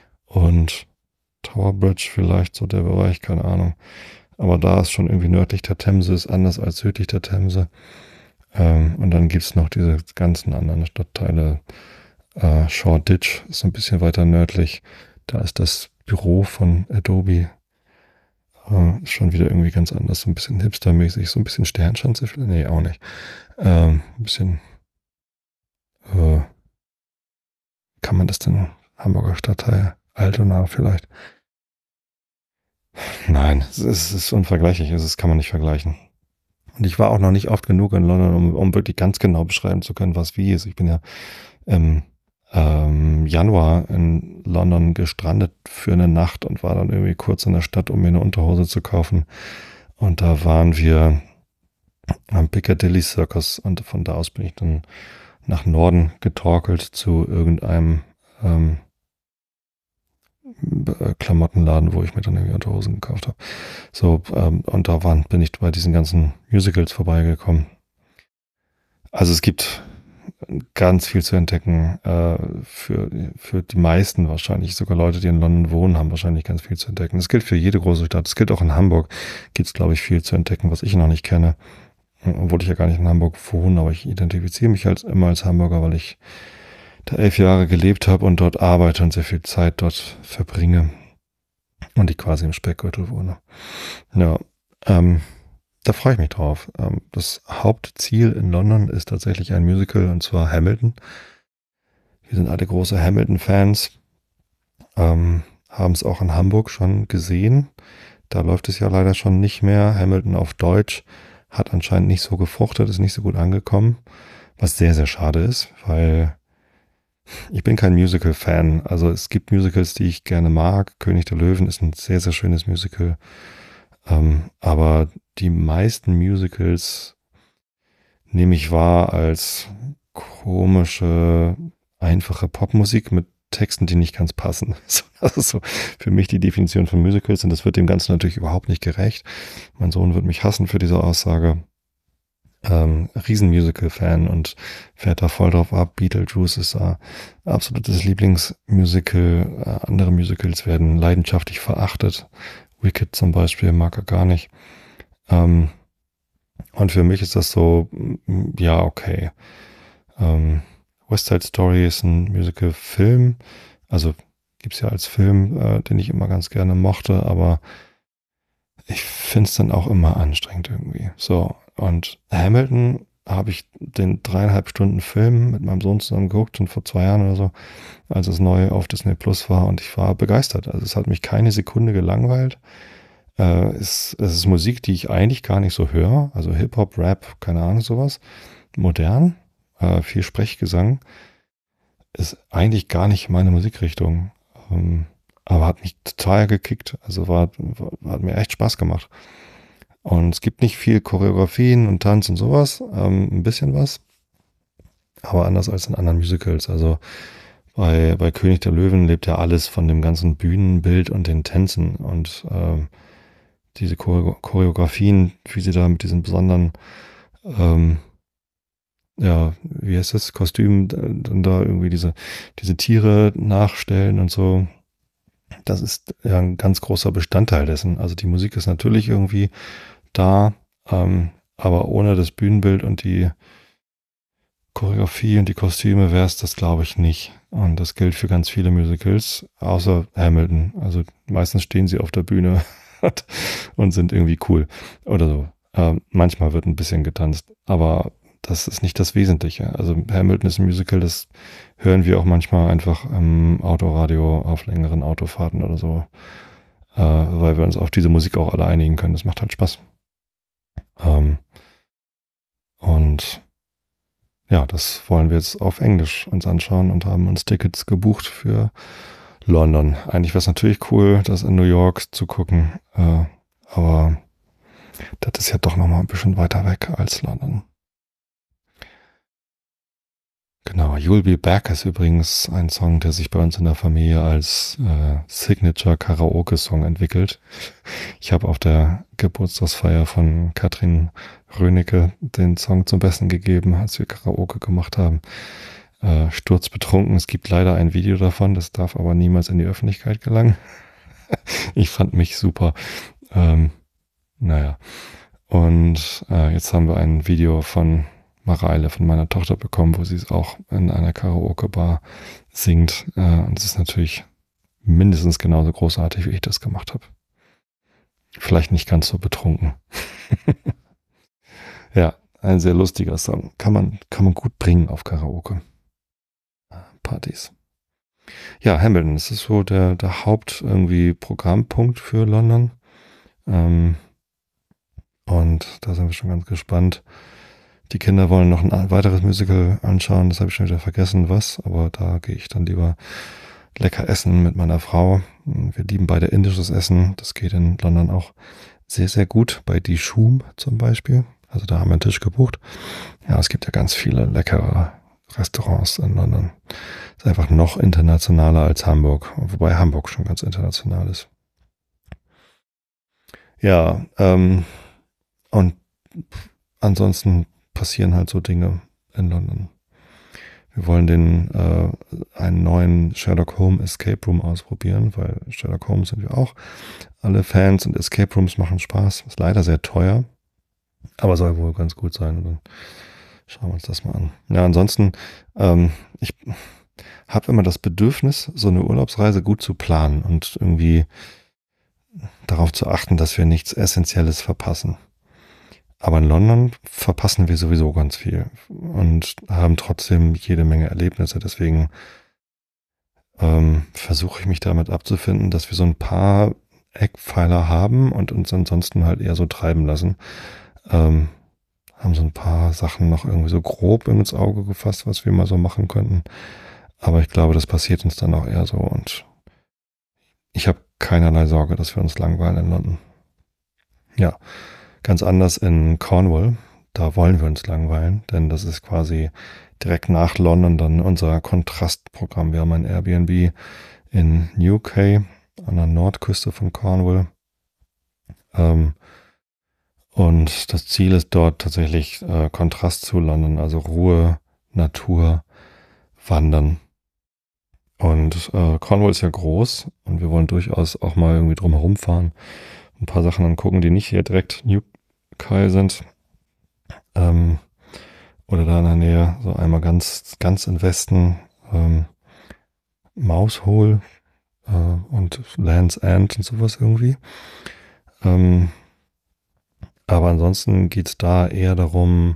und Tower Bridge vielleicht, so der Bereich, keine Ahnung. Aber da ist schon irgendwie nördlich der Themse, ist anders als südlich der Themse. Ähm, und dann gibt es noch diese ganzen anderen Stadtteile. Äh, Shoreditch ist so ein bisschen weiter nördlich. Da ist das Büro von Adobe äh, schon wieder irgendwie ganz anders, so ein bisschen hipstermäßig, so ein bisschen Sternschanze, nee, auch nicht. Ähm, ein bisschen, äh, kann man das denn, Hamburger Stadtteil, Altona vielleicht? Nein, es ist, es ist unvergleichlich, das kann man nicht vergleichen. Und ich war auch noch nicht oft genug in London, um, um wirklich ganz genau beschreiben zu können, was wie ist. Ich bin ja ähm, ähm, Januar in London gestrandet für eine Nacht und war dann irgendwie kurz in der Stadt, um mir eine Unterhose zu kaufen. Und da waren wir am Piccadilly Circus und von da aus bin ich dann nach Norden getorkelt zu irgendeinem ähm, Klamottenladen, wo ich mir dann irgendwie Unterhosen gekauft habe. So, ähm, und da waren, bin ich bei diesen ganzen Musicals vorbeigekommen. Also es gibt ganz viel zu entdecken. Äh, für, für die meisten wahrscheinlich, sogar Leute, die in London wohnen, haben wahrscheinlich ganz viel zu entdecken. Das gilt für jede große Stadt. Das gilt auch in Hamburg. Gibt es, glaube ich, viel zu entdecken, was ich noch nicht kenne. Obwohl ich ja gar nicht in Hamburg wohne, aber ich identifiziere mich halt immer als Hamburger, weil ich da elf Jahre gelebt habe und dort arbeite und sehr viel Zeit dort verbringe und ich quasi im Speckgürtel wohne. Ja, ähm, da freue ich mich drauf. Ähm, das Hauptziel in London ist tatsächlich ein Musical, und zwar Hamilton. Wir sind alle große Hamilton-Fans, ähm, haben es auch in Hamburg schon gesehen. Da läuft es ja leider schon nicht mehr. Hamilton auf Deutsch hat anscheinend nicht so gefruchtet, ist nicht so gut angekommen, was sehr, sehr schade ist, weil ich bin kein Musical-Fan. Also es gibt Musicals, die ich gerne mag. König der Löwen ist ein sehr, sehr schönes Musical. Ähm, aber die meisten Musicals nehme ich wahr als komische, einfache Popmusik mit Texten, die nicht ganz passen. Das ist so für mich die Definition von Musicals und das wird dem Ganzen natürlich überhaupt nicht gerecht. Mein Sohn wird mich hassen für diese Aussage. Ähm, Riesen-Musical-Fan und fährt da voll drauf ab. Beetlejuice ist da absolutes Lieblingsmusical. Äh, andere Musicals werden leidenschaftlich verachtet. Wicked zum Beispiel mag er gar nicht. Ähm, und für mich ist das so, ja, okay. Ähm, West Side Story ist ein Musical-Film. Also gibt's ja als Film, äh, den ich immer ganz gerne mochte, aber ich finde es dann auch immer anstrengend irgendwie. So, und Hamilton habe ich den dreieinhalb Stunden Film mit meinem Sohn zusammen geguckt und vor zwei Jahren oder so, als es neu auf Disney Plus war und ich war begeistert. Also es hat mich keine Sekunde gelangweilt. Äh, es, es ist Musik, die ich eigentlich gar nicht so höre. Also Hip-Hop, Rap, keine Ahnung, sowas. Modern, äh, viel Sprechgesang. Ist eigentlich gar nicht meine Musikrichtung. Ähm, aber hat mich total gekickt. Also war, war, hat mir echt Spaß gemacht. Und es gibt nicht viel Choreografien und Tanz und sowas. Ähm, ein bisschen was. Aber anders als in anderen Musicals. Also bei, bei König der Löwen lebt ja alles von dem ganzen Bühnenbild und den Tänzen. Und ähm, diese Chore- Choreografien, wie sie da mit diesen besonderen, ähm, ja, wie heißt das, Kostüm, dann da irgendwie diese, diese Tiere nachstellen und so. Das ist ja ein ganz großer Bestandteil dessen. Also die Musik ist natürlich irgendwie da, ähm, aber ohne das Bühnenbild und die Choreografie und die Kostüme wäre es das, glaube ich, nicht. Und das gilt für ganz viele Musicals, außer Hamilton. Also meistens stehen sie auf der Bühne und sind irgendwie cool oder so. Ähm, manchmal wird ein bisschen getanzt, aber das ist nicht das Wesentliche. Also Hamilton ist ein Musical, das hören wir auch manchmal einfach im Autoradio auf längeren Autofahrten oder so, äh, weil wir uns auf diese Musik auch alle einigen können. Das macht halt Spaß. Ähm, und ja, das wollen wir jetzt auf Englisch uns anschauen und haben uns Tickets gebucht für London. Eigentlich wäre es natürlich cool, das in New York zu gucken, äh, aber das ist ja doch nochmal ein bisschen weiter weg als London. Genau, You'll Be Back ist übrigens ein Song, der sich bei uns in der Familie als äh, Signature-Karaoke-Song entwickelt. Ich habe auf der Geburtstagsfeier von Katrin Rönecke den Song zum Besten gegeben, als wir Karaoke gemacht haben. Äh, sturzbetrunken. Es gibt leider ein Video davon, das darf aber niemals in die Öffentlichkeit gelangen. Ich fand mich super. Ähm, naja. Und äh, jetzt haben wir ein Video von Mareile, von meiner Tochter bekommen, wo sie es auch in einer Karaoke-Bar singt. Äh, und es ist natürlich mindestens genauso großartig, wie ich das gemacht habe. Vielleicht nicht ganz so betrunken. Ja, ein sehr lustiger Song. Kann man, kann man gut bringen auf Karaoke. Partys. Ja, Hamilton, das ist so der, der Haupt irgendwie Programmpunkt für London. Ähm, und da sind wir schon ganz gespannt. Die Kinder wollen noch ein weiteres Musical anschauen, das habe ich schon wieder vergessen, was, aber da gehe ich dann lieber lecker essen mit meiner Frau. Wir lieben beide indisches Essen, das geht in London auch sehr, sehr gut, bei Die Shum zum Beispiel, also da haben wir einen Tisch gebucht. Ja, es gibt ja ganz viele leckere Restaurants in London. Ist einfach noch internationaler als Hamburg, wobei Hamburg schon ganz international ist. Ja, ähm, und ansonsten passieren halt so Dinge in London. Wir wollen den äh, einen neuen Sherlock Holmes Escape Room ausprobieren, weil Sherlock Holmes sind wir auch alle Fans und Escape Rooms machen Spaß. Ist leider sehr teuer, aber soll wohl ganz gut sein. Und dann schauen wir uns das mal an. Ja, ansonsten, ähm, ich habe immer das Bedürfnis, so eine Urlaubsreise gut zu planen und irgendwie darauf zu achten, dass wir nichts Essentielles verpassen. Aber in London verpassen wir sowieso ganz viel und haben trotzdem jede Menge Erlebnisse. Deswegen ähm, versuche ich mich damit abzufinden, dass wir so ein paar Eckpfeiler haben und uns ansonsten halt eher so treiben lassen. Ähm, haben so ein paar Sachen noch irgendwie so grob ins Auge gefasst, was wir mal so machen könnten. Aber ich glaube, das passiert uns dann auch eher so. Und ich habe keinerlei Sorge, dass wir uns langweilen in London. Ja. Ganz anders in Cornwall, da wollen wir uns langweilen, denn das ist quasi direkt nach London dann unser Kontrastprogramm. Wir haben ein Airbnb in Newquay an der Nordküste von Cornwall. Ähm, und das Ziel ist dort tatsächlich äh, Kontrast zu London, also Ruhe, Natur, Wandern. Und äh, Cornwall ist ja groß und wir wollen durchaus auch mal irgendwie drumherum fahren. Ein paar Sachen angucken, die nicht hier direkt Newquay sind. Ähm, oder da in der Nähe, so einmal ganz, ganz im Westen, ähm, Mousehole äh, und Land's End und sowas irgendwie. Ähm, aber ansonsten geht es da eher darum,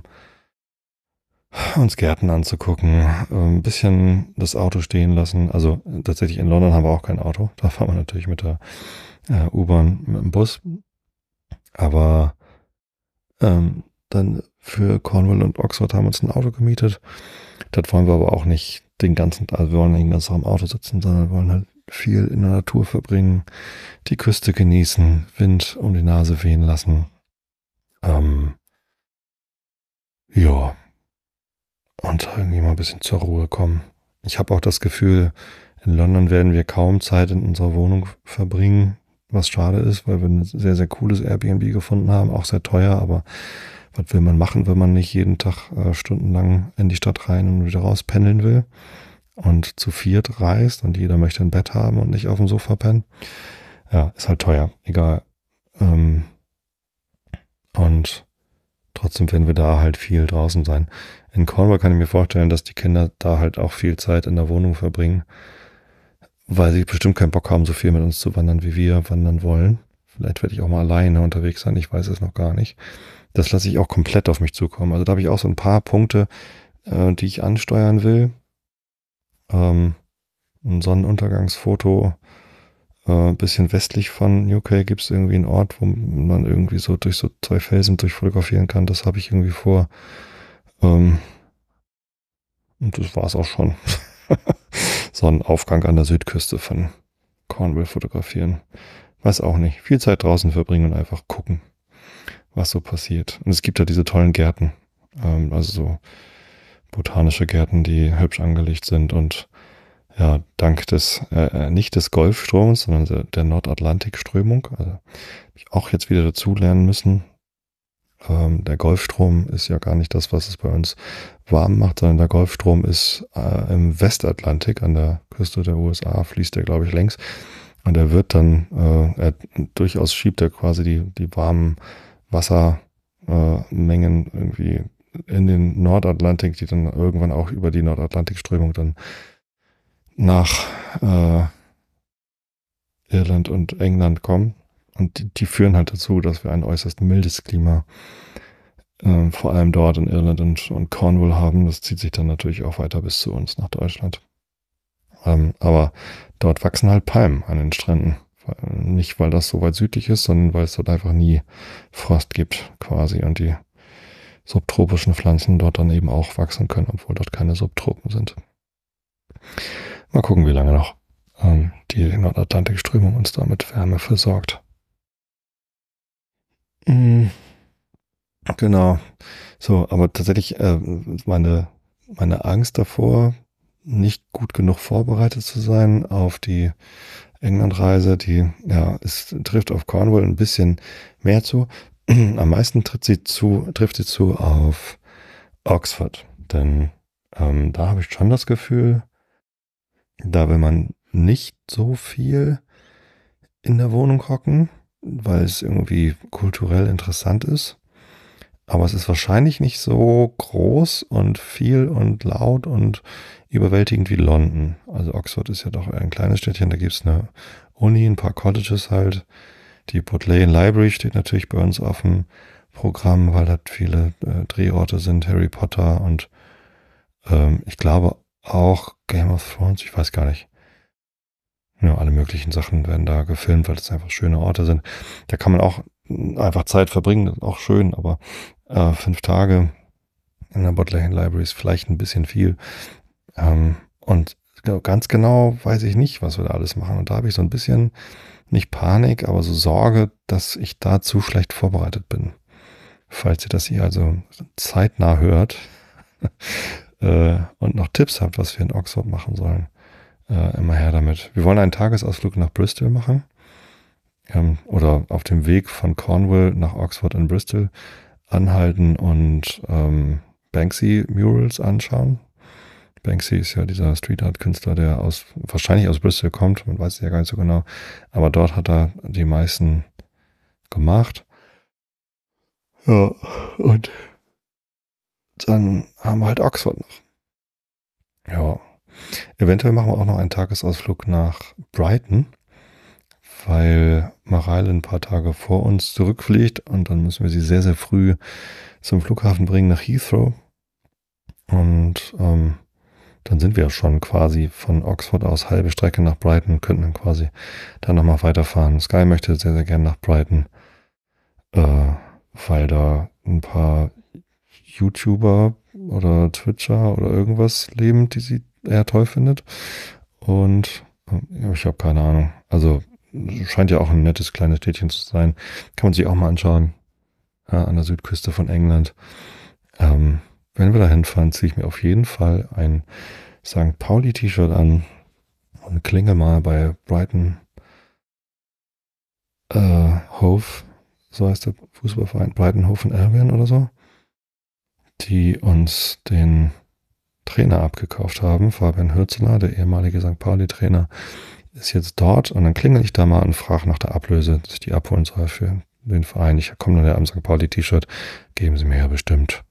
uns Gärten anzugucken, äh, ein bisschen das Auto stehen lassen. Also tatsächlich in London haben wir auch kein Auto. Da fahren wir natürlich mit der Äh, U-Bahn mit dem Bus, aber ähm, dann für Cornwall und Oxford haben wir uns ein Auto gemietet. Das wollen wir aber auch nicht den ganzen Tag, also wir wollen nicht den ganzen Tag im Auto sitzen, sondern wollen halt viel in der Natur verbringen, die Küste genießen, Wind um die Nase wehen lassen. Ähm, ja, und irgendwie mal ein bisschen zur Ruhe kommen. Ich habe auch das Gefühl, in London werden wir kaum Zeit in unserer Wohnung verbringen, was schade ist, weil wir ein sehr, sehr cooles Airbnb gefunden haben, auch sehr teuer, aber was will man machen, wenn man nicht jeden Tag äh, stundenlang in die Stadt rein und wieder raus pendeln will und zu viert reist und jeder möchte ein Bett haben und nicht auf dem Sofa pennen? Ja, ist halt teuer, egal. Ähm, und trotzdem werden wir da halt viel draußen sein. In Cornwall kann ich mir vorstellen, dass die Kinder da halt auch viel Zeit in der Wohnung verbringen, weil sie bestimmt keinen Bock haben, so viel mit uns zu wandern, wie wir wandern wollen. Vielleicht werde ich auch mal alleine unterwegs sein, ich weiß es noch gar nicht. Das lasse ich auch komplett auf mich zukommen. Also da habe ich auch so ein paar Punkte, äh, die ich ansteuern will. Ähm, ein Sonnenuntergangsfoto, äh, ein bisschen westlich von Newquay gibt es irgendwie einen Ort, wo man irgendwie so durch so zwei Felsen durchfotografieren kann. Das habe ich irgendwie vor. Ähm, und das war es auch schon. Sonnenaufgang an der Südküste von Cornwall fotografieren. Weiß auch nicht. Viel Zeit draußen verbringen und einfach gucken, was so passiert. Und es gibt ja diese tollen Gärten. Ähm, also so botanische Gärten, die hübsch angelegt sind und ja, dank des, äh, nicht des Golfstroms, sondern der, der Nordatlantikströmung. Also habe ich auch jetzt wieder dazu lernen müssen. Ähm, der Golfstrom ist ja gar nicht das, was es bei uns warm macht, sondern der Golfstrom ist äh, im Westatlantik, an der Küste der U S A, fließt der, glaube ich, längs. Und er wird dann, äh, er, durchaus schiebt er quasi die, die warmen Wassermengen äh, irgendwie in den Nordatlantik, die dann irgendwann auch über die Nordatlantikströmung dann nach äh, Irland und England kommen. Und die, die führen halt dazu, dass wir ein äußerst mildes Klima äh, vor allem dort in Irland und, und Cornwall haben. Das zieht sich dann natürlich auch weiter bis zu uns nach Deutschland. Ähm, aber dort wachsen halt Palmen an den Stränden. Nicht, weil das so weit südlich ist, sondern weil es dort einfach nie Frost gibt quasi und die subtropischen Pflanzen dort dann eben auch wachsen können, obwohl dort keine Subtropen sind. Mal gucken, wie lange noch ähm, die Nordatlantikströmung uns da mit Wärme versorgt. Mhm. Genau. So, aber tatsächlich äh, meine, meine Angst davor, nicht gut genug vorbereitet zu sein auf die Englandreise, die, ja, es trifft auf Cornwall ein bisschen mehr zu. Am meisten trifft sie zu, trifft sie zu auf Oxford. Denn ähm, da habe ich schon das Gefühl, da will man nicht so viel in der Wohnung hocken, weil es irgendwie kulturell interessant ist. Aber es ist wahrscheinlich nicht so groß und viel und laut und überwältigend wie London. Also Oxford ist ja doch ein kleines Städtchen, da gibt es eine Uni, ein paar Colleges halt. Die Bodleian Library steht natürlich bei uns auf dem Programm, weil da viele äh, Drehorte sind, Harry Potter und ähm, ich glaube auch Game of Thrones, ich weiß gar nicht. Ja, alle möglichen Sachen werden da gefilmt, weil das einfach schöne Orte sind. Da kann man auch einfach Zeit verbringen, das ist auch schön, aber äh, fünf Tage in der Bodleian Library ist vielleicht ein bisschen viel. Ähm, und ganz genau weiß ich nicht, was wir da alles machen. Und da habe ich so ein bisschen, nicht Panik, aber so Sorge, dass ich da zu schlecht vorbereitet bin. Falls ihr das hier also zeitnah hört äh, und noch Tipps habt, was wir in Oxford machen sollen, äh, immer her damit. Wir wollen einen Tagesausflug nach Bristol machen. Ähm, oder auf dem Weg von Cornwall nach Oxford in Bristol anhalten und ähm, Banksy-Murals anschauen. Banksy ist ja dieser Street-Art-Künstler, der aus wahrscheinlich aus Bristol kommt, man weiß es ja gar nicht so genau, aber dort hat er die meisten gemacht. Ja, und dann haben wir halt Oxford noch. Ja, eventuell machen wir auch noch einen Tagesausflug nach Brighton, weil Mareile ein paar Tage vor uns zurückfliegt und dann müssen wir sie sehr, sehr früh zum Flughafen bringen nach Heathrow. Und ähm, dann sind wir schon quasi von Oxford aus halbe Strecke nach Brighton, könnten dann quasi da nochmal weiterfahren. Sky möchte sehr, sehr gerne nach Brighton, äh, weil da ein paar YouTuber oder Twitcher oder irgendwas leben, die sie eher toll findet. Und äh, ich habe keine Ahnung. Also scheint ja auch ein nettes kleines Städtchen zu sein. Kann man sich auch mal anschauen. Ja, an der Südküste von England. Ähm, Wenn wir da hinfahren, ziehe ich mir auf jeden Fall ein Sankt Pauli-T-Shirt an und klinge mal bei Brighton äh, Hove, so heißt der Fußballverein, Brighton Hove and Albion oder so, die uns den Trainer abgekauft haben. Fabian Hürzeler, der ehemalige Sankt Pauli-Trainer, ist jetzt dort und dann klingel ich da mal und frage nach der Ablöse, dass ich die abholen soll für den Verein. Ich komme dann ja am Sankt Pauli-T-Shirt, geben sie mir ja bestimmt.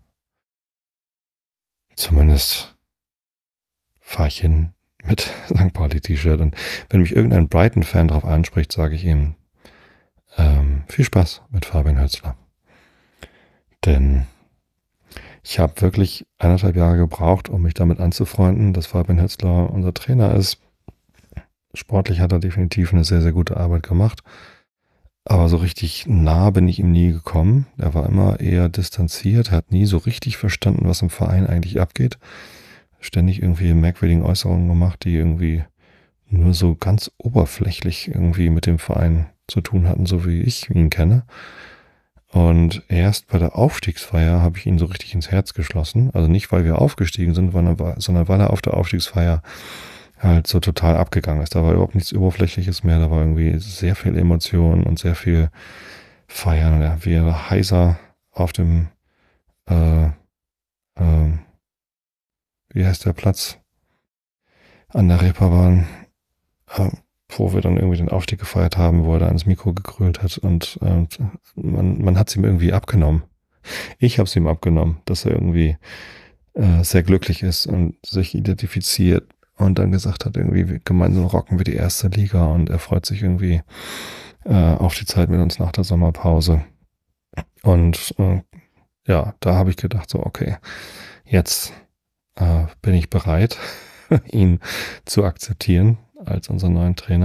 Zumindest fahre ich hin mit Sankt Pauli-T-Shirt. Und wenn mich irgendein Brighton-Fan darauf anspricht, sage ich ihm ähm, viel Spaß mit Fabian Hürzeler. Denn ich habe wirklich eineinhalb Jahre gebraucht, um mich damit anzufreunden, dass Fabian Hürzeler unser Trainer ist. Sportlich hat er definitiv eine sehr, sehr gute Arbeit gemacht. Aber so richtig nah bin ich ihm nie gekommen. Er war immer eher distanziert, hat nie so richtig verstanden, was im Verein eigentlich abgeht. Ständig irgendwie merkwürdige Äußerungen gemacht, die irgendwie nur so ganz oberflächlich irgendwie mit dem Verein zu tun hatten, so wie ich ihn kenne. Und erst bei der Aufstiegsfeier habe ich ihn so richtig ins Herz geschlossen. Also nicht, weil wir aufgestiegen sind, sondern weil er auf der Aufstiegsfeier halt so total abgegangen ist. Da war überhaupt nichts Oberflächliches mehr, da war irgendwie sehr viel Emotion und sehr viel Feiern. Und er wäre heiser auf dem, äh, äh, wie heißt der Platz? An der Reeperbahn, äh, wo wir dann irgendwie den Aufstieg gefeiert haben, wo er da ans Mikro gegrölt hat und äh, man, man hat es ihm irgendwie abgenommen. Ich habe es ihm abgenommen, dass er irgendwie äh, sehr glücklich ist und sich identifiziert. Und dann gesagt hat, irgendwie gemeinsam rocken wir die erste Liga und er freut sich irgendwie äh, auf die Zeit mit uns nach der Sommerpause. Und äh, ja, da habe ich gedacht, so okay, jetzt äh, bin ich bereit, ihn zu akzeptieren als unseren neuen Trainer.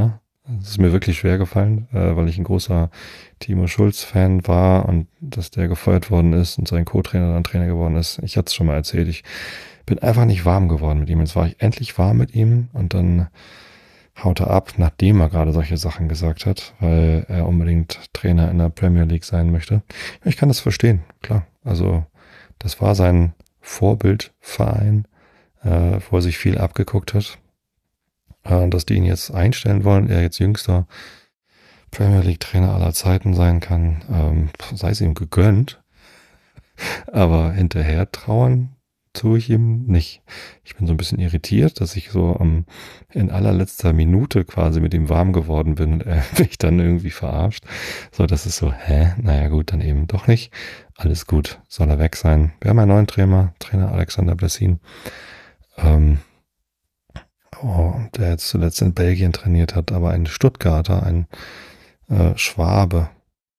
Es ist mir wirklich schwer gefallen, äh, weil ich ein großer Timo Schulz-Fan war und dass der gefeuert worden ist und sein Co-Trainer dann Trainer geworden ist. Ich hatte es schon mal erzählt, ich bin einfach nicht warm geworden mit ihm. Jetzt war ich endlich warm mit ihm und dann haut er ab, nachdem er gerade solche Sachen gesagt hat, weil er unbedingt Trainer in der Premier League sein möchte. Ich kann das verstehen, klar. Also das war sein Vorbildverein, äh, wo er sich viel abgeguckt hat. Äh, dass die ihn jetzt einstellen wollen, er jetzt jüngster Premier League Trainer aller Zeiten sein kann, ähm, sei es ihm gegönnt. Aber hinterher trauern tue ich ihm nicht. Ich bin so ein bisschen irritiert, dass ich so um, in allerletzter Minute quasi mit ihm warm geworden bin und er mich dann irgendwie verarscht. So, das ist so, hä? Naja gut, dann eben doch nicht. Alles gut, soll er weg sein. Wir haben einen neuen Trainer, Trainer Alexander Blessin, ähm, oh, der jetzt zuletzt in Belgien trainiert hat, aber ein Stuttgarter, ein äh, Schwabe.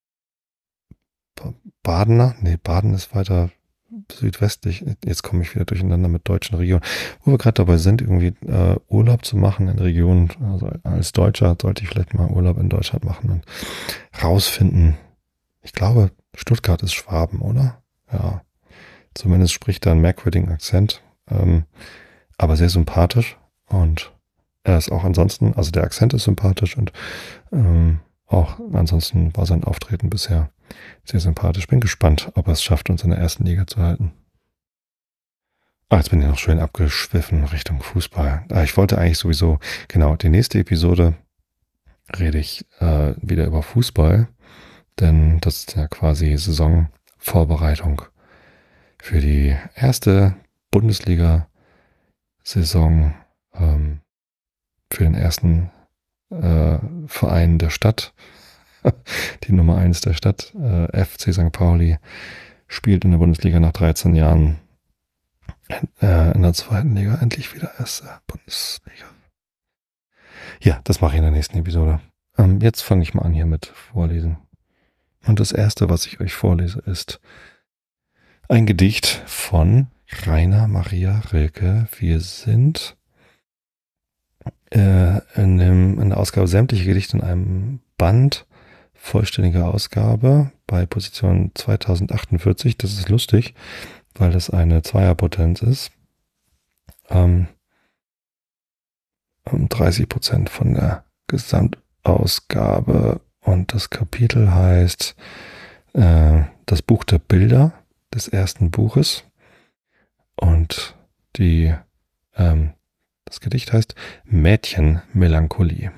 Badener? Nee, Baden ist weiter südwestlich. Jetzt komme ich wieder durcheinander mit deutschen Regionen. Wo wir gerade dabei sind, irgendwie äh, Urlaub zu machen in Regionen. Also als Deutscher sollte ich vielleicht mal Urlaub in Deutschland machen und rausfinden. Ich glaube, Stuttgart ist Schwaben, oder? Ja. Zumindest spricht er einen merkwürdigen Akzent. Ähm, aber sehr sympathisch. Und er ist auch ansonsten, also der Akzent ist sympathisch und ähm, auch ansonsten war sein Auftreten bisher sehr sympathisch. Bin gespannt, ob er es schafft, uns in der ersten Liga zu halten. Ah, jetzt bin ich noch schön abgeschwiffen Richtung Fußball. Ah, ich wollte eigentlich sowieso, genau, die nächste Episode rede ich äh, wieder über Fußball, denn das ist ja quasi Saisonvorbereitung für die erste Bundesliga-Saison, ähm, für den ersten äh, Verein der Stadt. Die Nummer eins der Stadt, äh, F C Sankt Pauli, spielt in der Bundesliga nach dreizehn Jahren äh, in der zweiten Liga endlich wieder erste Bundesliga. Ja, das mache ich in der nächsten Episode. Ähm, jetzt fange ich mal an hier mit Vorlesen. Und das erste, was ich euch vorlese, ist ein Gedicht von Rainer Maria Rilke. Wir sind äh, in, dem, in der Ausgabe sämtliche Gedichte in einem Band, vollständige Ausgabe bei Position zweitausendachtundvierzig. Das ist lustig, weil das eine Zweierpotenz ist. Ähm, dreißig Prozent von der Gesamtausgabe und das Kapitel heißt äh, das Buch der Bilder des ersten Buches und die ähm, das Gedicht heißt Mädchenmelancholie.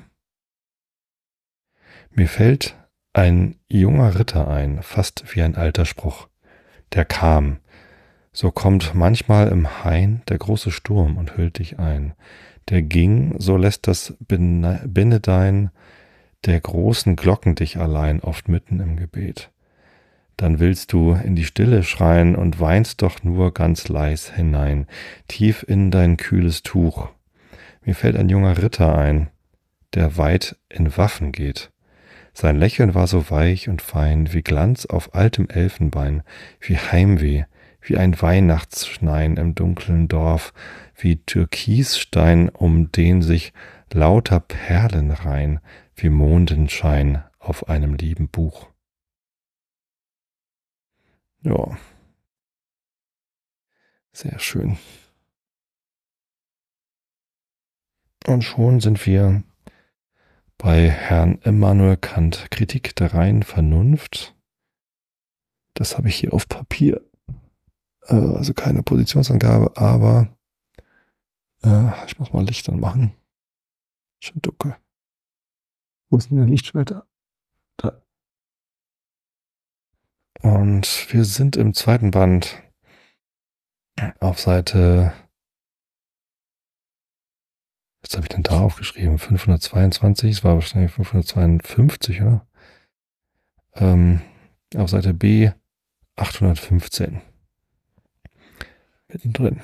Mir fällt ein junger Ritter ein, fast wie ein alter Spruch. Der kam, so kommt manchmal im Hain der große Sturm und hüllt dich ein. Der ging, so lässt das Binnedein der großen Glocken dich allein, oft mitten im Gebet. Dann willst du in die Stille schreien und weinst doch nur ganz leis hinein, tief in dein kühles Tuch. Mir fällt ein junger Ritter ein, der weit in Waffen geht. Sein Lächeln war so weich und fein, wie Glanz auf altem Elfenbein, wie Heimweh, wie ein Weihnachtsschneien im dunklen Dorf, wie Türkisstein, um den sich lauter Perlen reihen, wie Mondenschein auf einem lieben Buch. Ja, sehr schön. Und schon sind wir bei Herrn Immanuel Kant, Kritik der reinen Vernunft. Das habe ich hier auf Papier. Äh, also keine Positionsangabe, aber äh, ich muss mal Licht anmachen. Schon dunkel. Wo ist denn der Lichtschalter? Da. Und wir sind im zweiten Band auf Seite, was habe ich denn da aufgeschrieben? fünfhundertzweiundzwanzig, es war wahrscheinlich fünfhundertzweiundfünfzig, oder? Ähm, auf Seite B achthundertfünfzehn. Mittendrin.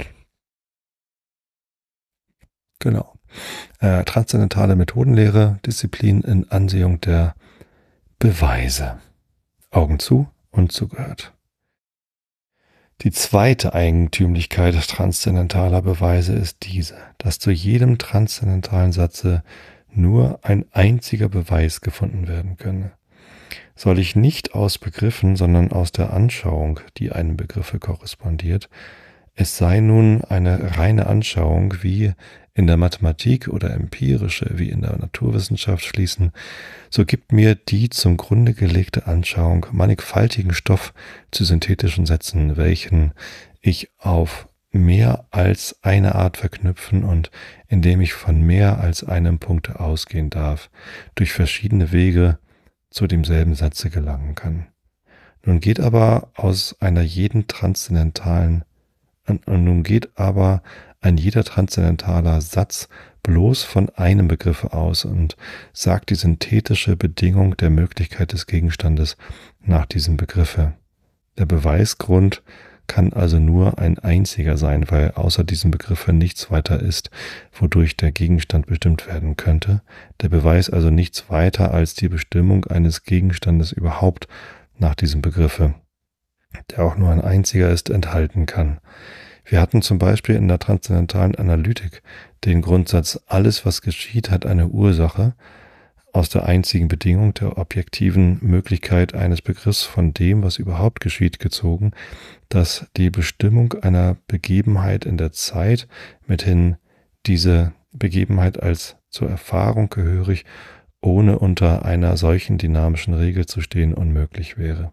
Genau. Äh, transzendentale Methodenlehre, Disziplin in Ansehung der Beweise. Augen zu und zugehört. Die zweite Eigentümlichkeit transzendentaler Beweise ist diese, dass zu jedem transzendentalen Satze nur ein einziger Beweis gefunden werden könne. Soll ich nicht aus Begriffen, sondern aus der Anschauung, die einem Begriffe korrespondiert, es sei nun eine reine Anschauung, wie in der Mathematik oder empirische, wie in der Naturwissenschaft schließen, so gibt mir die zum Grunde gelegte Anschauung mannigfaltigen Stoff zu synthetischen Sätzen, welchen ich auf mehr als eine Art verknüpfen und indem ich von mehr als einem Punkte ausgehen darf, durch verschiedene Wege zu demselben Satze gelangen kann. Nun geht aber aus einer jeden transzendentalen, und nun geht aber ein jeder transzendentaler Satz bloß von einem Begriff aus und sagt die synthetische Bedingung der Möglichkeit des Gegenstandes nach diesem Begriffe. Der Beweisgrund kann also nur ein einziger sein, weil außer diesem Begriffe nichts weiter ist, wodurch der Gegenstand bestimmt werden könnte. Der Beweis also nichts weiter als die Bestimmung eines Gegenstandes überhaupt nach diesem Begriffe, der auch nur ein einziger ist, enthalten kann. Wir hatten zum Beispiel in der transzendentalen Analytik den Grundsatz, alles was geschieht, hat eine Ursache, aus der einzigen Bedingung der objektiven Möglichkeit eines Begriffs von dem, was überhaupt geschieht, gezogen, dass die Bestimmung einer Begebenheit in der Zeit, mithin diese Begebenheit als zur Erfahrung gehörig, ohne unter einer solchen dynamischen Regel zu stehen, unmöglich wäre.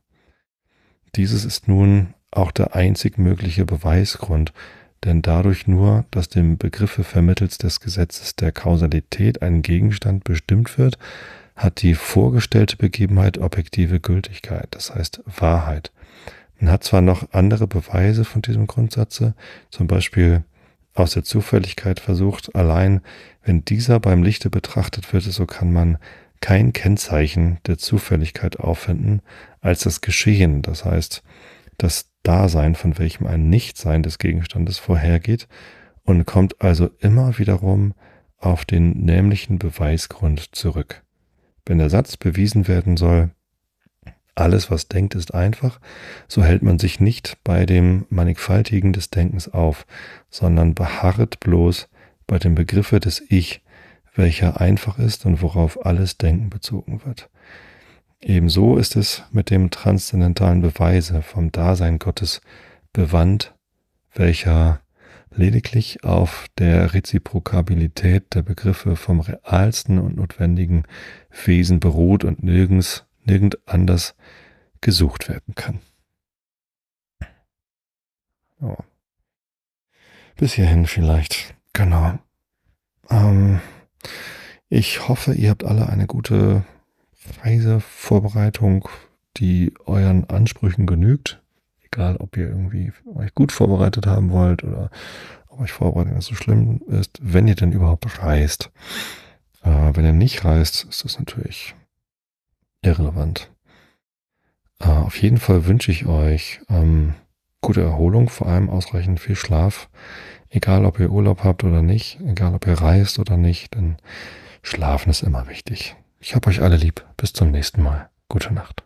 Dieses ist nun auch der einzig mögliche Beweisgrund, denn dadurch nur, dass dem Begriffe vermittels des Gesetzes der Kausalität ein Gegenstand bestimmt wird, hat die vorgestellte Begebenheit objektive Gültigkeit, das heißt Wahrheit. Man hat zwar noch andere Beweise von diesem Grundsatze, zum Beispiel aus der Zufälligkeit versucht, allein wenn dieser beim Lichte betrachtet wird, so kann man kein Kennzeichen der Zufälligkeit auffinden als das Geschehen, das heißt das Dasein, von welchem ein Nichtsein des Gegenstandes vorhergeht, und kommt also immer wiederum auf den nämlichen Beweisgrund zurück. Wenn der Satz bewiesen werden soll, alles was denkt ist einfach, so hält man sich nicht bei dem Mannigfaltigen des Denkens auf, sondern beharret bloß bei dem Begriffe des Ich, welcher einfach ist und worauf alles Denken bezogen wird. Ebenso ist es mit dem transzendentalen Beweise vom Dasein Gottes bewandt, welcher lediglich auf der Reziprokabilität der Begriffe vom realsten und notwendigen Wesen beruht und nirgends, nirgend anders gesucht werden kann. Oh. Bis hierhin vielleicht, genau. Ähm, ich hoffe, ihr habt alle eine gute Reisevorbereitung, die euren Ansprüchen genügt. Egal, ob ihr irgendwie euch gut vorbereitet haben wollt oder ob euch Vorbereitung nicht so schlimm ist, wenn ihr denn überhaupt reist. Äh, wenn ihr nicht reist, ist das natürlich irrelevant. Äh, auf jeden Fall wünsche ich euch ähm, gute Erholung, vor allem ausreichend viel Schlaf. Egal, ob ihr Urlaub habt oder nicht, egal, ob ihr reist oder nicht, denn Schlafen ist immer wichtig. Ich hab euch alle lieb. Bis zum nächsten Mal. Gute Nacht.